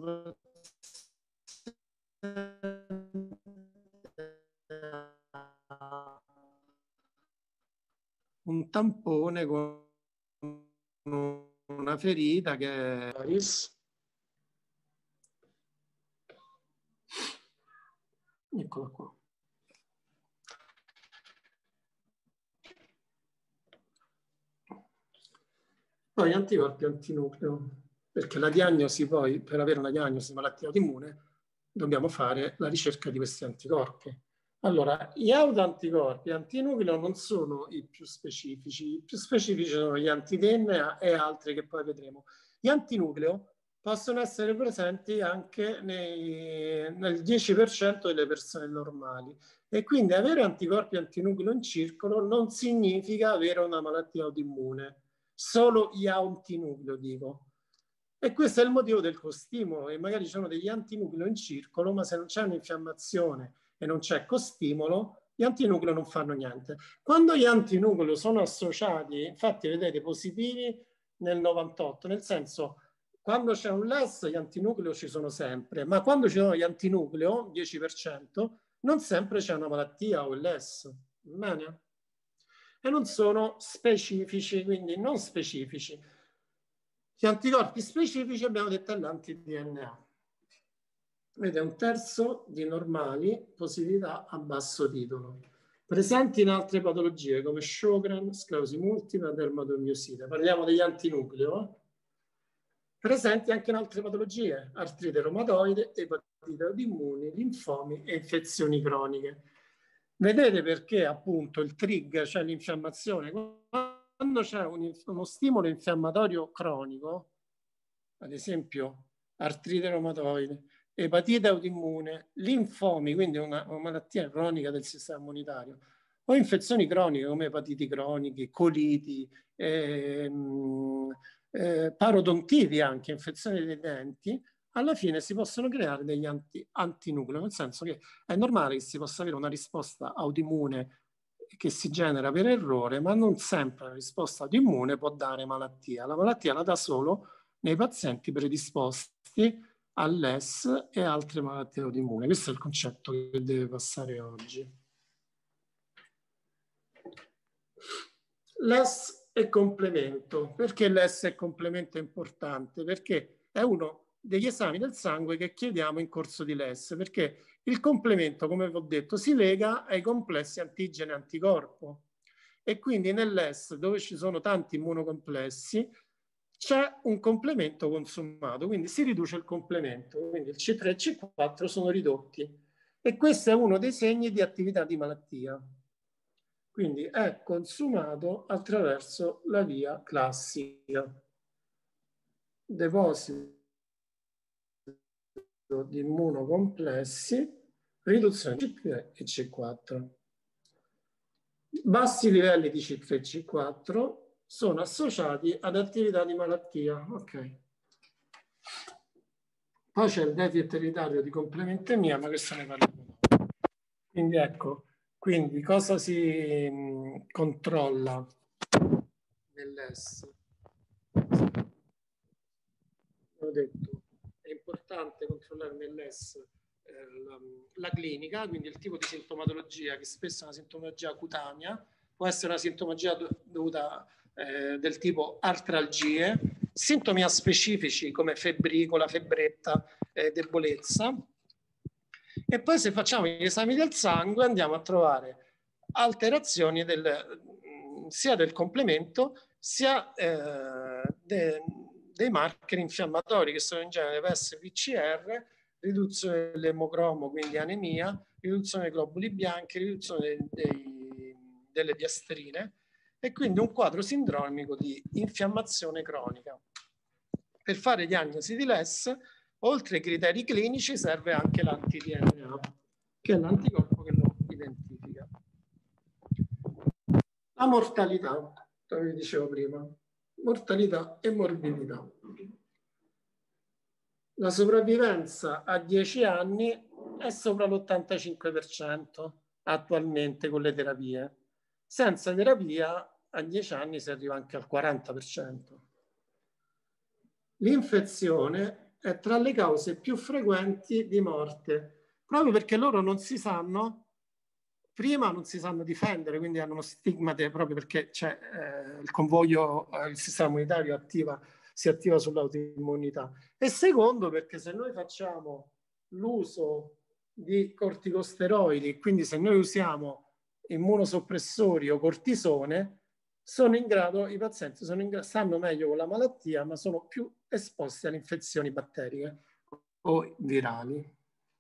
Un tampone con una ferita che è eccola qua. Poi anticorpi antinucleo, perché la diagnosi poi, per avere una diagnosi di malattia autoimmune, dobbiamo fare la ricerca di questi anticorpi. Allora, gli autoanticorpi antinucleo non sono i più specifici, i più specifici sono gli anti-D N A e altri che poi vedremo. Gli antinucleo possono essere presenti anche nei, nel dieci per cento delle persone normali e quindi avere anticorpi antinucleo in circolo non significa avere una malattia autoimmune, solo gli antinucleo dico. E questo è il motivo del costimolo, e magari ci sono degli antinucleo in circolo, ma se non c'è un'infiammazione e non c'è costimolo, gli antinucleo non fanno niente. Quando gli antinucleo sono associati, infatti vedete positivi nel novantotto, nel senso quando c'è un L E S gli antinucleo ci sono sempre, ma quando ci sono gli antinucleo, dieci per cento, non sempre c'è una malattia o L E S. Bene? E non sono specifici, quindi non specifici. Gli anticorpi specifici abbiamo detto è l'anti-D N A. Vede un terzo di normali, positività a basso titolo. Presenti in altre patologie come Sjögren, sclerosi multipla, dermatomiosite. Parliamo degli antinucleo. Eh? Presenti anche in altre patologie, artrite reumatoide, epatite autoimmuni, linfomi e infezioni croniche. Vedete perché appunto il trigger, cioè l'infiammazione, quando c'è un, uno stimolo infiammatorio cronico, ad esempio artrite reumatoide, epatite autoimmune, linfomi, quindi una, una malattia cronica del sistema immunitario, o infezioni croniche come epatiti croniche, coliti, ehm, eh, parodontiti anche, infezioni dei denti, alla fine si possono creare degli anti, antinucleo, nel senso che è normale che si possa avere una risposta autoimmune che si genera per errore, ma non sempre la risposta autoimmune può dare malattia. La malattia la dà solo nei pazienti predisposti all'E S e altre malattie autoimmuni. Questo è il concetto che deve passare oggi. L'E S è complemento. Perché l'E S è complemento importante? Perché è uno degli esami del sangue che chiediamo in corso di L E S, perché il complemento, come vi ho detto, si lega ai complessi antigene anticorpo. E quindi nell'E S, dove ci sono tanti immunocomplessi, c'è un complemento consumato, quindi si riduce il complemento, quindi il C tre e il C quattro sono ridotti. E questo è uno dei segni di attività di malattia. Quindi è consumato attraverso la via classica. Deposito di immunocomplessi, riduzione C tre e C quattro. Bassi livelli di C tre e C quattro sono associati ad attività di malattia. Ok. Poi c'è il deficit ereditario di complementemia, ma questo ne parliamo dopo. Quindi ecco, quindi cosa si mh, controlla nell'E S? Ho detto, è importante controllare nell'E S eh, la, la clinica, quindi il tipo di sintomatologia, che spesso è una sintomatologia cutanea, può essere una sintomatologia dovuta eh, del tipo artralgie, sintomi aspecifici come febbricola, febbretta, eh, debolezza. E poi se facciamo gli esami del sangue andiamo a trovare alterazioni del, sia del complemento sia eh, de, dei marker infiammatori che sono in genere P S P C R, riduzione dell'emocromo, quindi anemia, riduzione dei globuli bianchi, riduzione dei, dei, delle piastrine e quindi un quadro sindromico di infiammazione cronica. Per fare diagnosi di L E S, oltre ai criteri clinici, serve anche l'anti-D N A, che è l'anticorpo che lo identifica. La mortalità, come vi dicevo prima, mortalità e morbidità. La sopravvivenza a dieci anni è sopra l'ottantacinque per cento attualmente con le terapie. Senza terapia a dieci anni si arriva anche al quaranta per cento. L'infezione è tra le cause più frequenti di morte, proprio perché loro non si sanno, prima non si sanno difendere, quindi hanno uno stigma proprio perché c'è eh, il convoglio, eh, il sistema immunitario attiva, si attiva sull'autoimmunità. E secondo, perché se noi facciamo l'uso di corticosteroidi, quindi se noi usiamo immunosoppressori o cortisone, sono in grado, i pazienti sono in grado, stanno meglio con la malattia, ma sono più esposti alle infezioni batteriche o virali.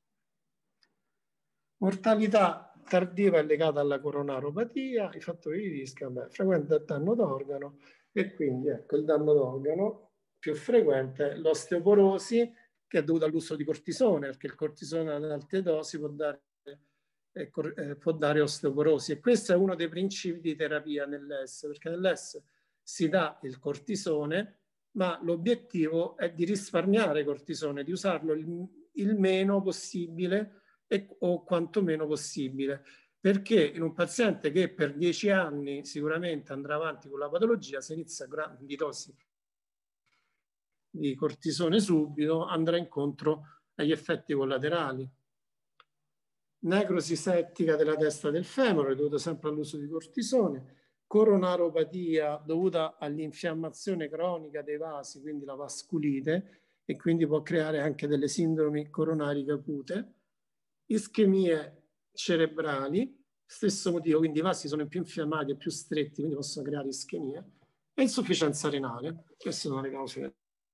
Mortalità tardiva è legata alla coronaropatia, i fattori di rischio, beh, frequente danno d'organo e quindi ecco il danno d'organo più frequente è l'osteoporosi che è dovuta all'uso di cortisone, perché il cortisone ad alte dosi può dare, eh, può dare osteoporosi e questo è uno dei principi di terapia nell'E S, perché nell'E S si dà il cortisone, ma l'obiettivo è di risparmiare cortisone, di usarlo il, il meno possibile e, o quanto meno possibile, perché in un paziente che per dieci anni sicuramente andrà avanti con la patologia, se inizia grandi dosi di cortisone subito, andrà incontro agli effetti collaterali. Necrosi settica della testa del femore, dovuta sempre all'uso di cortisone, coronaropatia dovuta all'infiammazione cronica dei vasi, quindi la vasculite, e quindi può creare anche delle sindromi coronariche acute, ischemie cerebrali, stesso motivo, quindi i vasi sono più infiammati e più stretti, quindi possono creare ischemie, e insufficienza renale. Queste sono le cause.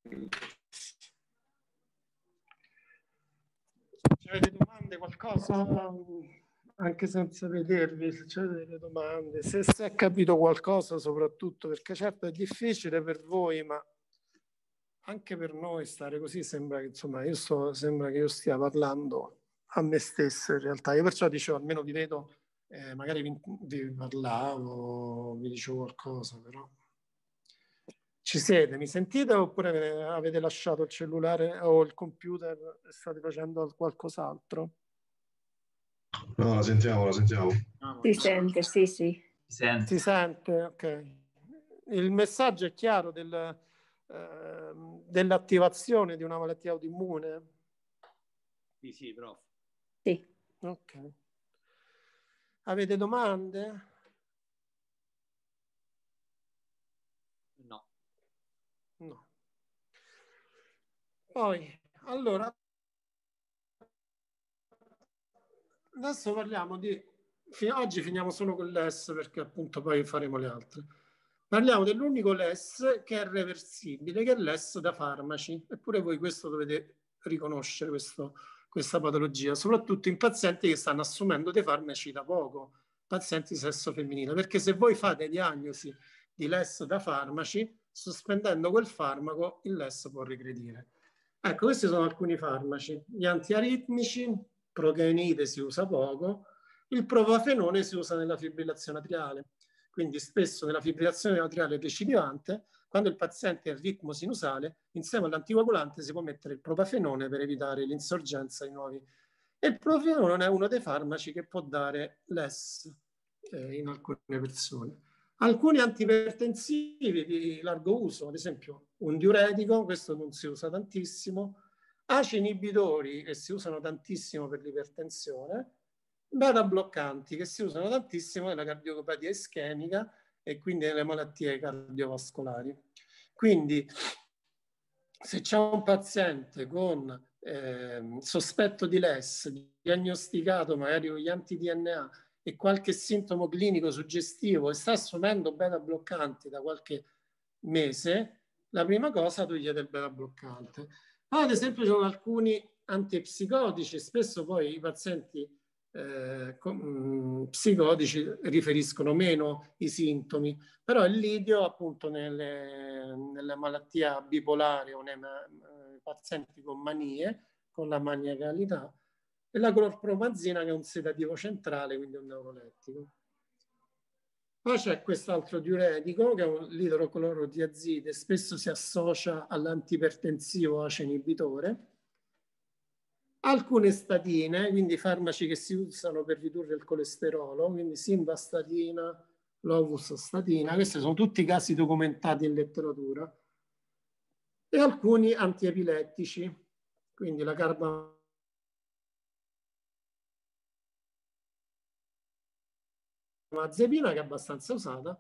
Avete domande, qualcosa? Anche senza vedervi, se avete delle domande, se si è capito qualcosa soprattutto, perché certo è difficile per voi, ma anche per noi stare così sembra che, insomma, io sto, sembra che io stia parlando a me stesso in realtà. Io perciò dicevo, almeno vi vedo, eh, magari vi, vi parlavo, vi dicevo qualcosa, però... Ci siete? Mi sentite oppure avete lasciato il cellulare o il computer e state facendo qualcos'altro? No, la sentiamo, la sentiamo. Si sente, sì, sì. Si sente. Si sente, ok. Il messaggio è chiaro del, eh, dell'attivazione di una malattia autoimmune? Sì, sì, prof. Sì. Ok. Avete domande? No. No. Poi allora, adesso parliamo di... Oggi finiamo solo con l'E S perché appunto poi faremo le altre. Parliamo dell'unico L E S che è reversibile, che è l'E S da farmaci. Eppure voi questo dovete riconoscere, questo, questa patologia, soprattutto in pazienti che stanno assumendo dei farmaci da poco, pazienti di sesso femminile, perché se voi fate diagnosi di L E S da farmaci, sospendendo quel farmaco, il L E S può regredire. Ecco, questi sono alcuni farmaci. Gli antiaritmici, procainide si usa poco, il propafenone si usa nella fibrillazione atriale. Quindi spesso nella fibrillazione atriale recidivante, quando il paziente è a ritmo sinusale, insieme all'anticoagulante si può mettere il propafenone per evitare l'insorgenza di nuovi. E il propafenone è uno dei farmaci che può dare l'E S eh, in alcune persone. Alcuni antiipertensivi di largo uso, ad esempio un diuretico, questo non si usa tantissimo, A C E inibitori che si usano tantissimo per l'ipertensione, beta bloccanti che si usano tantissimo nella cardiopatia ischemica e quindi nelle malattie cardiovascolari. Quindi se c'è un paziente con eh, sospetto di L E S, diagnosticato magari con gli anti-D N A e qualche sintomo clinico suggestivo e sta assumendo beta bloccanti da qualche mese, la prima cosa togliete il beta bloccante. Ad esempio ci sono alcuni antipsicotici, spesso poi i pazienti Eh, con, mh, psicotici riferiscono meno i sintomi, però il lidio appunto nelle, nelle malattie bipolari o nei eh, pazienti con manie, con la maniacalità, e la clorpromazina che è un sedativo centrale, quindi un neurolettico. Poi c'è quest'altro diuretico che è un l'idroclorodiazide, spesso si associa all'antipertensivo A C E inibitore. Alcune statine, quindi farmaci che si usano per ridurre il colesterolo, quindi simvastatina, lovustatina, questi sono tutti casi documentati in letteratura. E alcuni antiepilettici, quindi la carbamazepina che è abbastanza usata.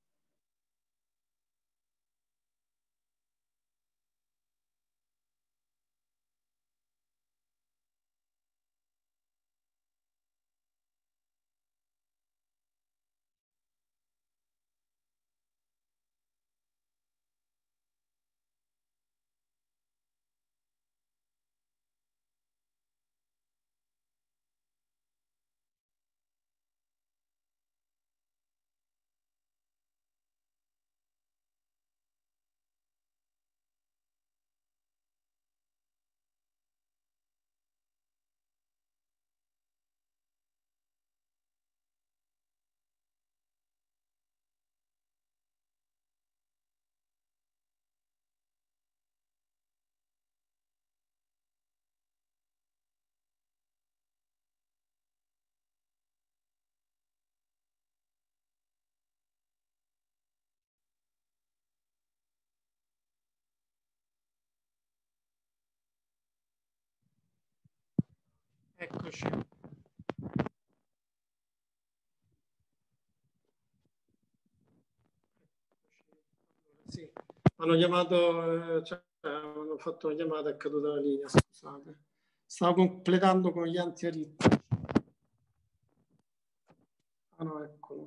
Eccoci. Sì, hanno chiamato, eh, cioè, hanno fatto una chiamata e è caduta la linea, scusate. Stavo completando con gli antiaritmici. Ah no, eccolo.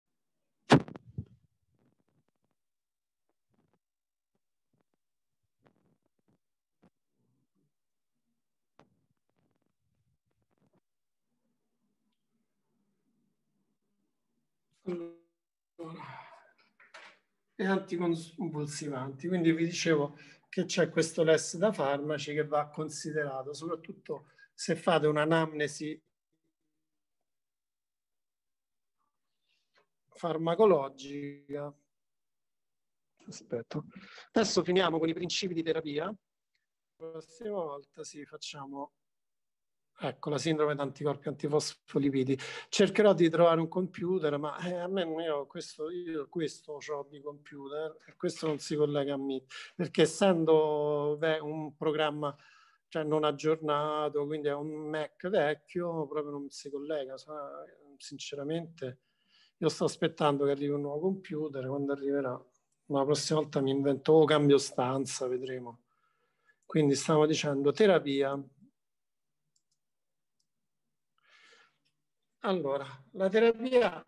Allora, e anticonvulsivanti. Quindi vi dicevo che c'è questo L E S da farmaci che va considerato, soprattutto se fate un'anamnesi farmacologica. Aspetta. Adesso finiamo con i principi di terapia. La prossima volta sì, facciamo... Ecco, la sindrome d'anticorpi antifosfolipidi. Cercherò di trovare un computer, ma eh, a me io questo, io questo ho di computer e questo non si collega a Meet, perché essendo beh, un programma cioè, non aggiornato, quindi è un Mac vecchio, proprio non si collega. Sinceramente, io sto aspettando che arrivi un nuovo computer, quando arriverà, ma la prossima volta mi invento o cambio stanza, vedremo. Quindi stiamo dicendo terapia. Allora, la terapia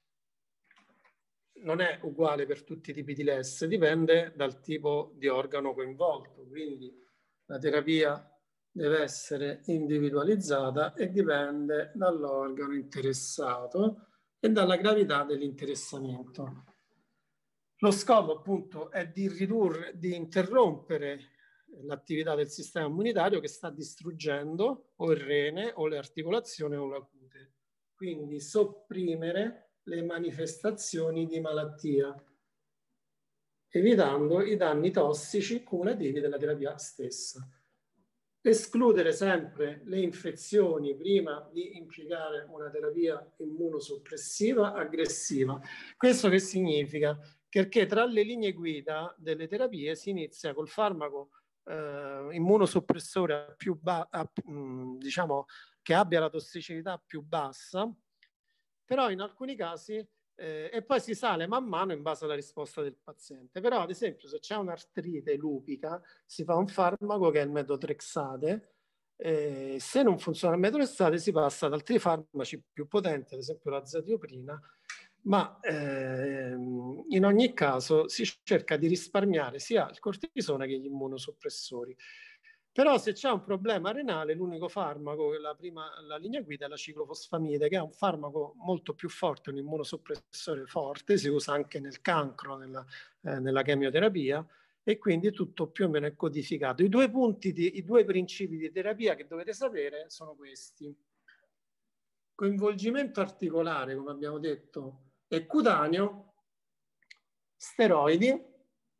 non è uguale per tutti i tipi di L E S, dipende dal tipo di organo coinvolto. Quindi la terapia deve essere individualizzata e dipende dall'organo interessato e dalla gravità dell'interessamento. Lo scopo appunto è di ridurre, di interrompere l'attività del sistema immunitario che sta distruggendo o il rene o le articolazioni o la cute. Quindi sopprimere le manifestazioni di malattia, evitando i danni tossici cumulativi della terapia stessa. Escludere sempre le infezioni prima di implicare una terapia immunosoppressiva aggressiva. Questo che significa? Perché tra le linee guida delle terapie si inizia col farmaco eh, immunosoppressore più ba- a, mh, diciamo che abbia la tossicità più bassa, però in alcuni casi eh, e poi si sale man mano in base alla risposta del paziente. Però ad esempio se c'è un'artrite lupica si fa un farmaco che è il metotrexate, eh, se non funziona il metotrexate si passa ad altri farmaci più potenti, ad esempio l'azatioprina, ma ehm, in ogni caso si cerca di risparmiare sia il cortisone che gli immunosoppressori. Però se c'è un problema renale, l'unico farmaco, la prima la linea guida è la ciclofosfamide, che è un farmaco molto più forte, un immunosoppressore forte, si usa anche nel cancro, nella, eh, nella chemioterapia, e quindi tutto più o meno è codificato. I due punti, di, i due principi di terapia che dovete sapere sono questi. Coinvolgimento articolare, come abbiamo detto, e cutaneo, steroidi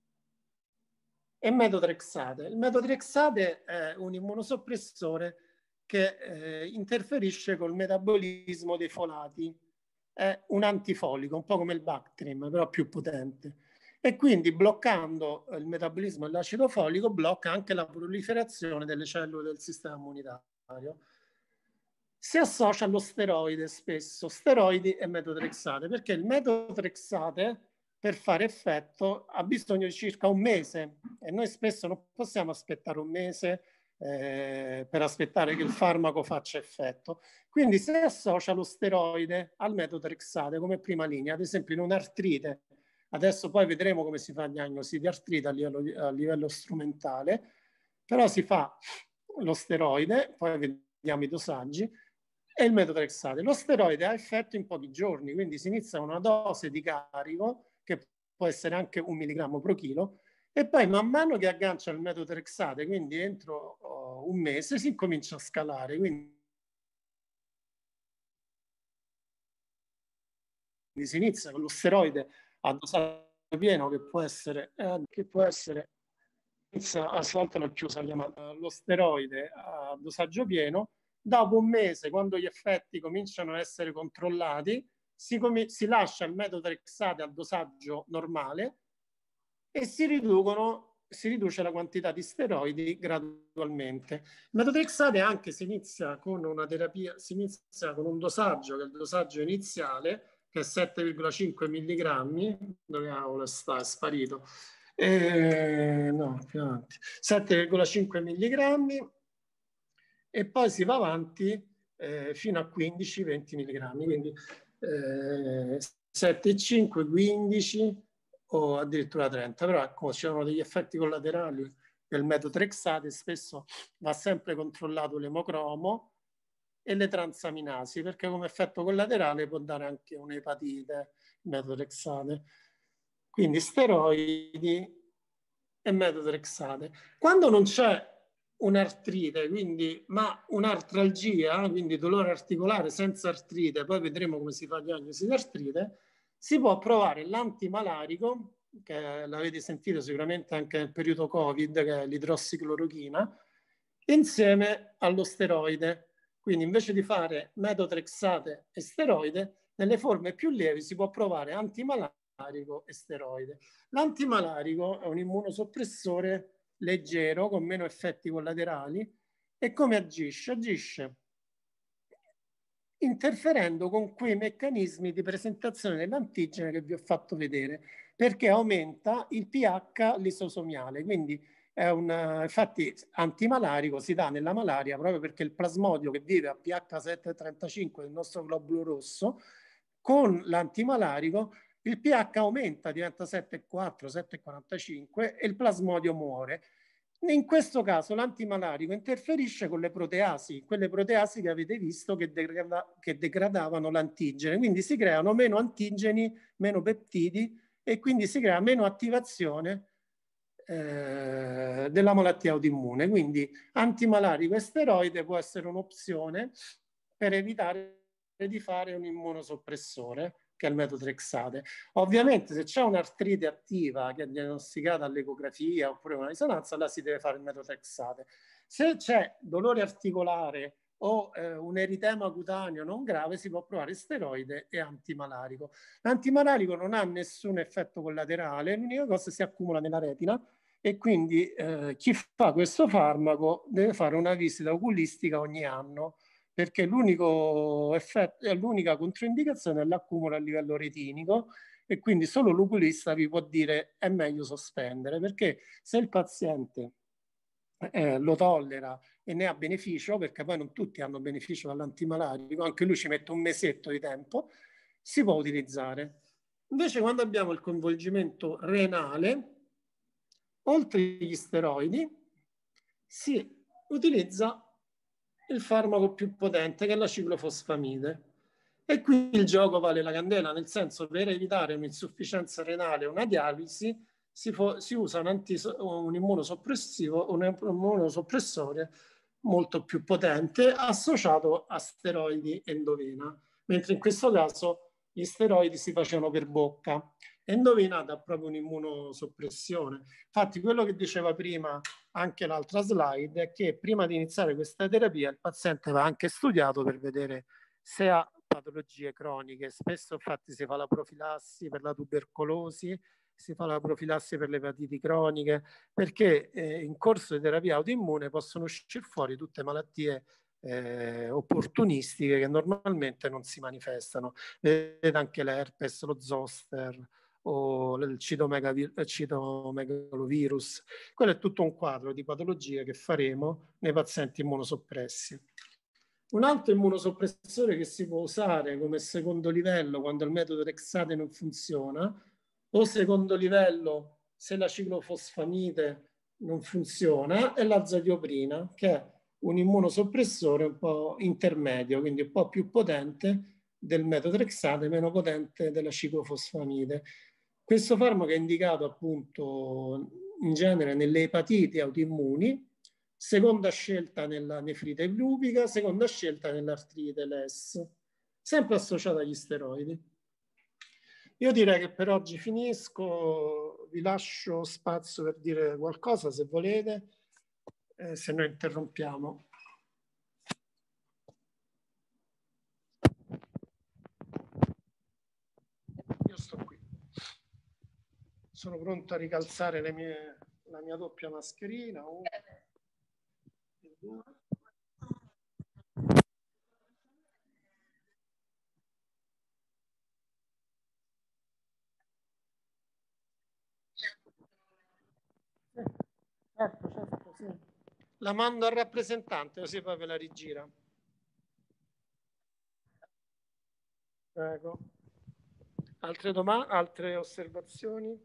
e metotrexate. Il metotrexate è un immunosoppressore che eh, interferisce col metabolismo dei folati. È un antifolico, un po' come il Bactrim, però più potente. E quindi bloccando il metabolismo dell'acido folico blocca anche la proliferazione delle cellule del sistema immunitario. Si associa allo steroide spesso, steroidi e metotrexate, perché il metotrexate per fare effetto ha bisogno di circa un mese e noi spesso non possiamo aspettare un mese eh, per aspettare che il farmaco faccia effetto. Quindi si associa lo steroide al metotrexate come prima linea, ad esempio in un'artrite. Adesso poi vedremo come si fa diagnosi di artrite a livello, a livello strumentale, però si fa lo steroide, poi vediamo i dosaggi, e il metotrexate. Lo steroide ha effetto in pochi giorni, quindi si inizia una dose di carico che può essere anche un milligrammo pro chilo, e poi man mano che aggancia il metotrexate, quindi entro oh, un mese, si incomincia a scalare. Quindi si inizia con lo steroide a dosaggio pieno, che può essere, eh, che può essere a svolta l'ho chiusa, lo steroide a dosaggio pieno. Dopo un mese, quando gli effetti cominciano a essere controllati, si, si lascia il metotrexate a dosaggio normale e si riducono, si riduce la quantità di steroidi gradualmente. Il metotrexate anche si inizia con una terapia, si inizia con un dosaggio che è il dosaggio iniziale, che è sette virgola cinque milligrammi, dove cavolo sta, è sparito, eh, no, più avanti, sette virgola cinque milligrammi, e poi si va avanti eh, fino a quindici venti milligrammi, quindi eh, sette virgola cinque, quindici o addirittura trenta, però ecco, c'erano degli effetti collaterali del metotrexate, spesso va sempre controllato l'emocromo e le transaminasi, perché come effetto collaterale può dare anche un'epatite il metotrexate. Quindi steroidi e metotrexate. Quando non c'è un'artrite, quindi, ma un'artralgia, quindi dolore articolare senza artrite, poi vedremo come si fa diagnosi di artrite, si può provare l'antimalarico, che l'avete sentito sicuramente anche nel periodo Covid, che è l'idrossiclorochina, insieme allo steroide. Quindi invece di fare metotrexate e steroide, nelle forme più lievi si può provare antimalarico e steroide. L'antimalarico è un immunosoppressore leggero, con meno effetti collaterali. E come agisce? Agisce interferendo con quei meccanismi di presentazione dell'antigene che vi ho fatto vedere, perché aumenta il pH lisosomiale, quindi è è un, infatti antimalarico si dà nella malaria proprio perché il plasmodio che vive a pH sette virgola trentacinque del nostro globulo rosso, con l'antimalarico il pH aumenta, diventa sette virgola quattro, sette virgola quarantacinque e il plasmodio muore. In questo caso l'antimalarico interferisce con le proteasi, quelle proteasi che avete visto che, degrada, che degradavano l'antigene, quindi si creano meno antigeni, meno peptidi e quindi si crea meno attivazione eh, della malattia autoimmune. Quindi antimalarico e steroide può essere un'opzione per evitare di fare un immunosoppressore, che è il metotrexate. Ovviamente se c'è un'artrite attiva che è diagnosticata all'ecografia oppure una risonanza, là si deve fare il metotrexate. Se c'è dolore articolare o eh, un eritema cutaneo non grave, si può provare steroide e antimalarico. L'antimalarico non ha nessun effetto collaterale, l'unica cosa è che si accumula nella retina e quindi eh, chi fa questo farmaco deve fare una visita oculistica ogni anno, perché l'unico effetto, l'unica controindicazione è l'accumulo a livello retinico e quindi solo l'oculista vi può dire è meglio sospendere, perché se il paziente eh, lo tollera e ne ha beneficio, perché poi non tutti hanno beneficio dall'antimalarico, anche lui ci mette un mesetto di tempo, si può utilizzare. Invece quando abbiamo il coinvolgimento renale, oltre agli steroidi, si utilizza il farmaco più potente che è la ciclofosfamide. E qui il gioco vale la candela, nel senso per evitare un'insufficienza renale o una dialisi si, si usa un, un immunosoppressivo, un immunosoppressore molto più potente associato a steroidi endovena, mentre in questo caso gli steroidi si facevano per bocca. Endovena dà proprio un'immunosoppressione. Infatti quello che diceva prima anche l'altra slide è che prima di iniziare questa terapia il paziente va anche studiato per vedere se ha patologie croniche. Spesso infatti si fa la profilassi per la tubercolosi, si fa la profilassi per le epatiti croniche, perché eh, in corso di terapia autoimmune possono uscire fuori tutte malattie eh, opportunistiche che normalmente non si manifestano. Vedete anche l'herpes, lo zoster o il citomegalovirus. Quello è tutto un quadro di patologie che faremo nei pazienti immunosoppressi. Un altro immunosoppressore che si può usare come secondo livello quando il metotrexate non funziona, o secondo livello se la ciclofosfamide non funziona, è l'azatioprina, che è un immunosoppressore un po' intermedio, quindi un po' più potente del metotrexate, meno potente della ciclofosfamide. Questo farmaco è indicato appunto in genere nelle epatiti autoimmuni, seconda scelta nella nefrite pluvica, seconda scelta nell'artrite L E S, sempre associata agli steroidi. Io direi che per oggi finisco, vi lascio spazio per dire qualcosa se volete, eh, se no interrompiamo. Io sto qui. Sono pronto a ricalzare le mie, la mia doppia mascherina. Una, e due. Certo, certo, sì. La mando al rappresentante, così poi ve la rigira. Prego. Altre domande, altre osservazioni?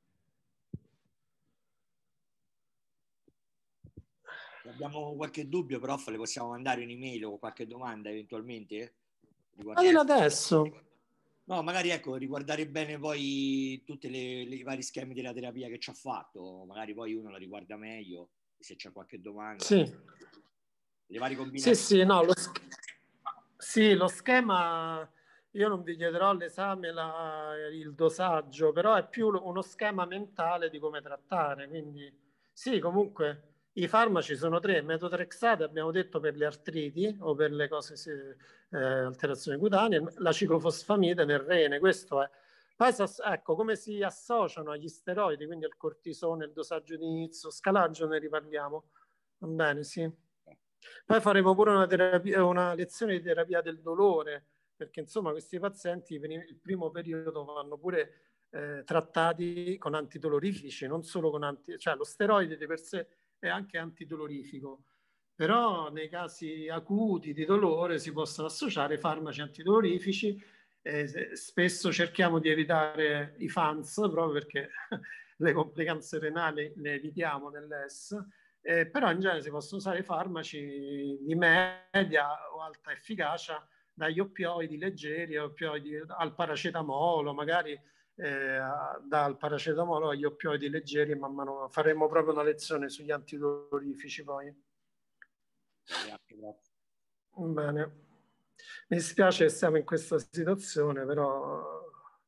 Abbiamo qualche dubbio, prof, le possiamo mandare un'email o qualche domanda eventualmente? Fatelo adesso. No, magari ecco, riguardare bene poi tutti i vari schemi della terapia che ci ha fatto, magari poi uno la riguarda meglio, se c'è qualche domanda. Sì. Le varie combinazioni. Sì, sì, no, lo, sch sì, lo schema, io non vi chiederò l'esame, il dosaggio, però è più uno schema mentale di come trattare, quindi sì, comunque i farmaci sono tre, metotrexate abbiamo detto per le artriti o per le cose, eh, alterazioni cutanee, la ciclofosfamide nel rene, questo è. Poi, ecco, come si associano agli steroidi, quindi al cortisone, il dosaggio di inizio, scalaggio, ne riparliamo. Va bene, sì. Poi faremo pure una, terapia, una lezione di terapia del dolore, perché insomma questi pazienti il primo periodo vanno pure eh, trattati con antidolorifici, non solo con anti... cioè lo steroide di per sé è anche antidolorifico, però nei casi acuti di dolore si possono associare farmaci antidolorifici. Eh, spesso cerchiamo di evitare i F A N S proprio perché le complicanze renali le evitiamo nell'E S, eh, però in genere si possono usare farmaci di media o alta efficacia, dagli oppioidi leggeri oppioidi, al paracetamolo, magari eh, dal paracetamolo agli oppioidi leggeri, man mano faremo proprio una lezione sugli antidolorifici poi. Grazie, grazie. Bene, mi dispiace che siamo in questa situazione, però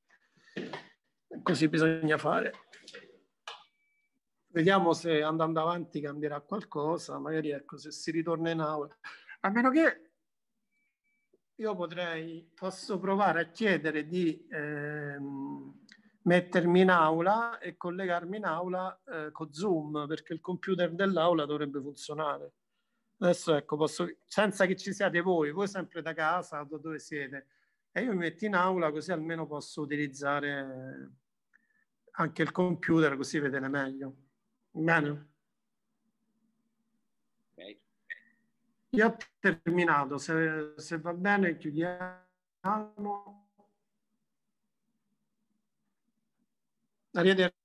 così bisogna fare. Vediamo se andando avanti cambierà qualcosa, magari ecco, se si ritorna in aula. A meno che io potrei, posso provare a chiedere di ehm, mettermi in aula e collegarmi in aula eh, con Zoom, perché il computer dell'aula dovrebbe funzionare. Adesso ecco, posso, senza che ci siate voi, voi sempre da casa, da dove siete, e io mi metto in aula così almeno posso utilizzare anche il computer, così vedete meglio. Bene? Okay. Io ho terminato, se, se va bene chiudiamo. Arrivederci.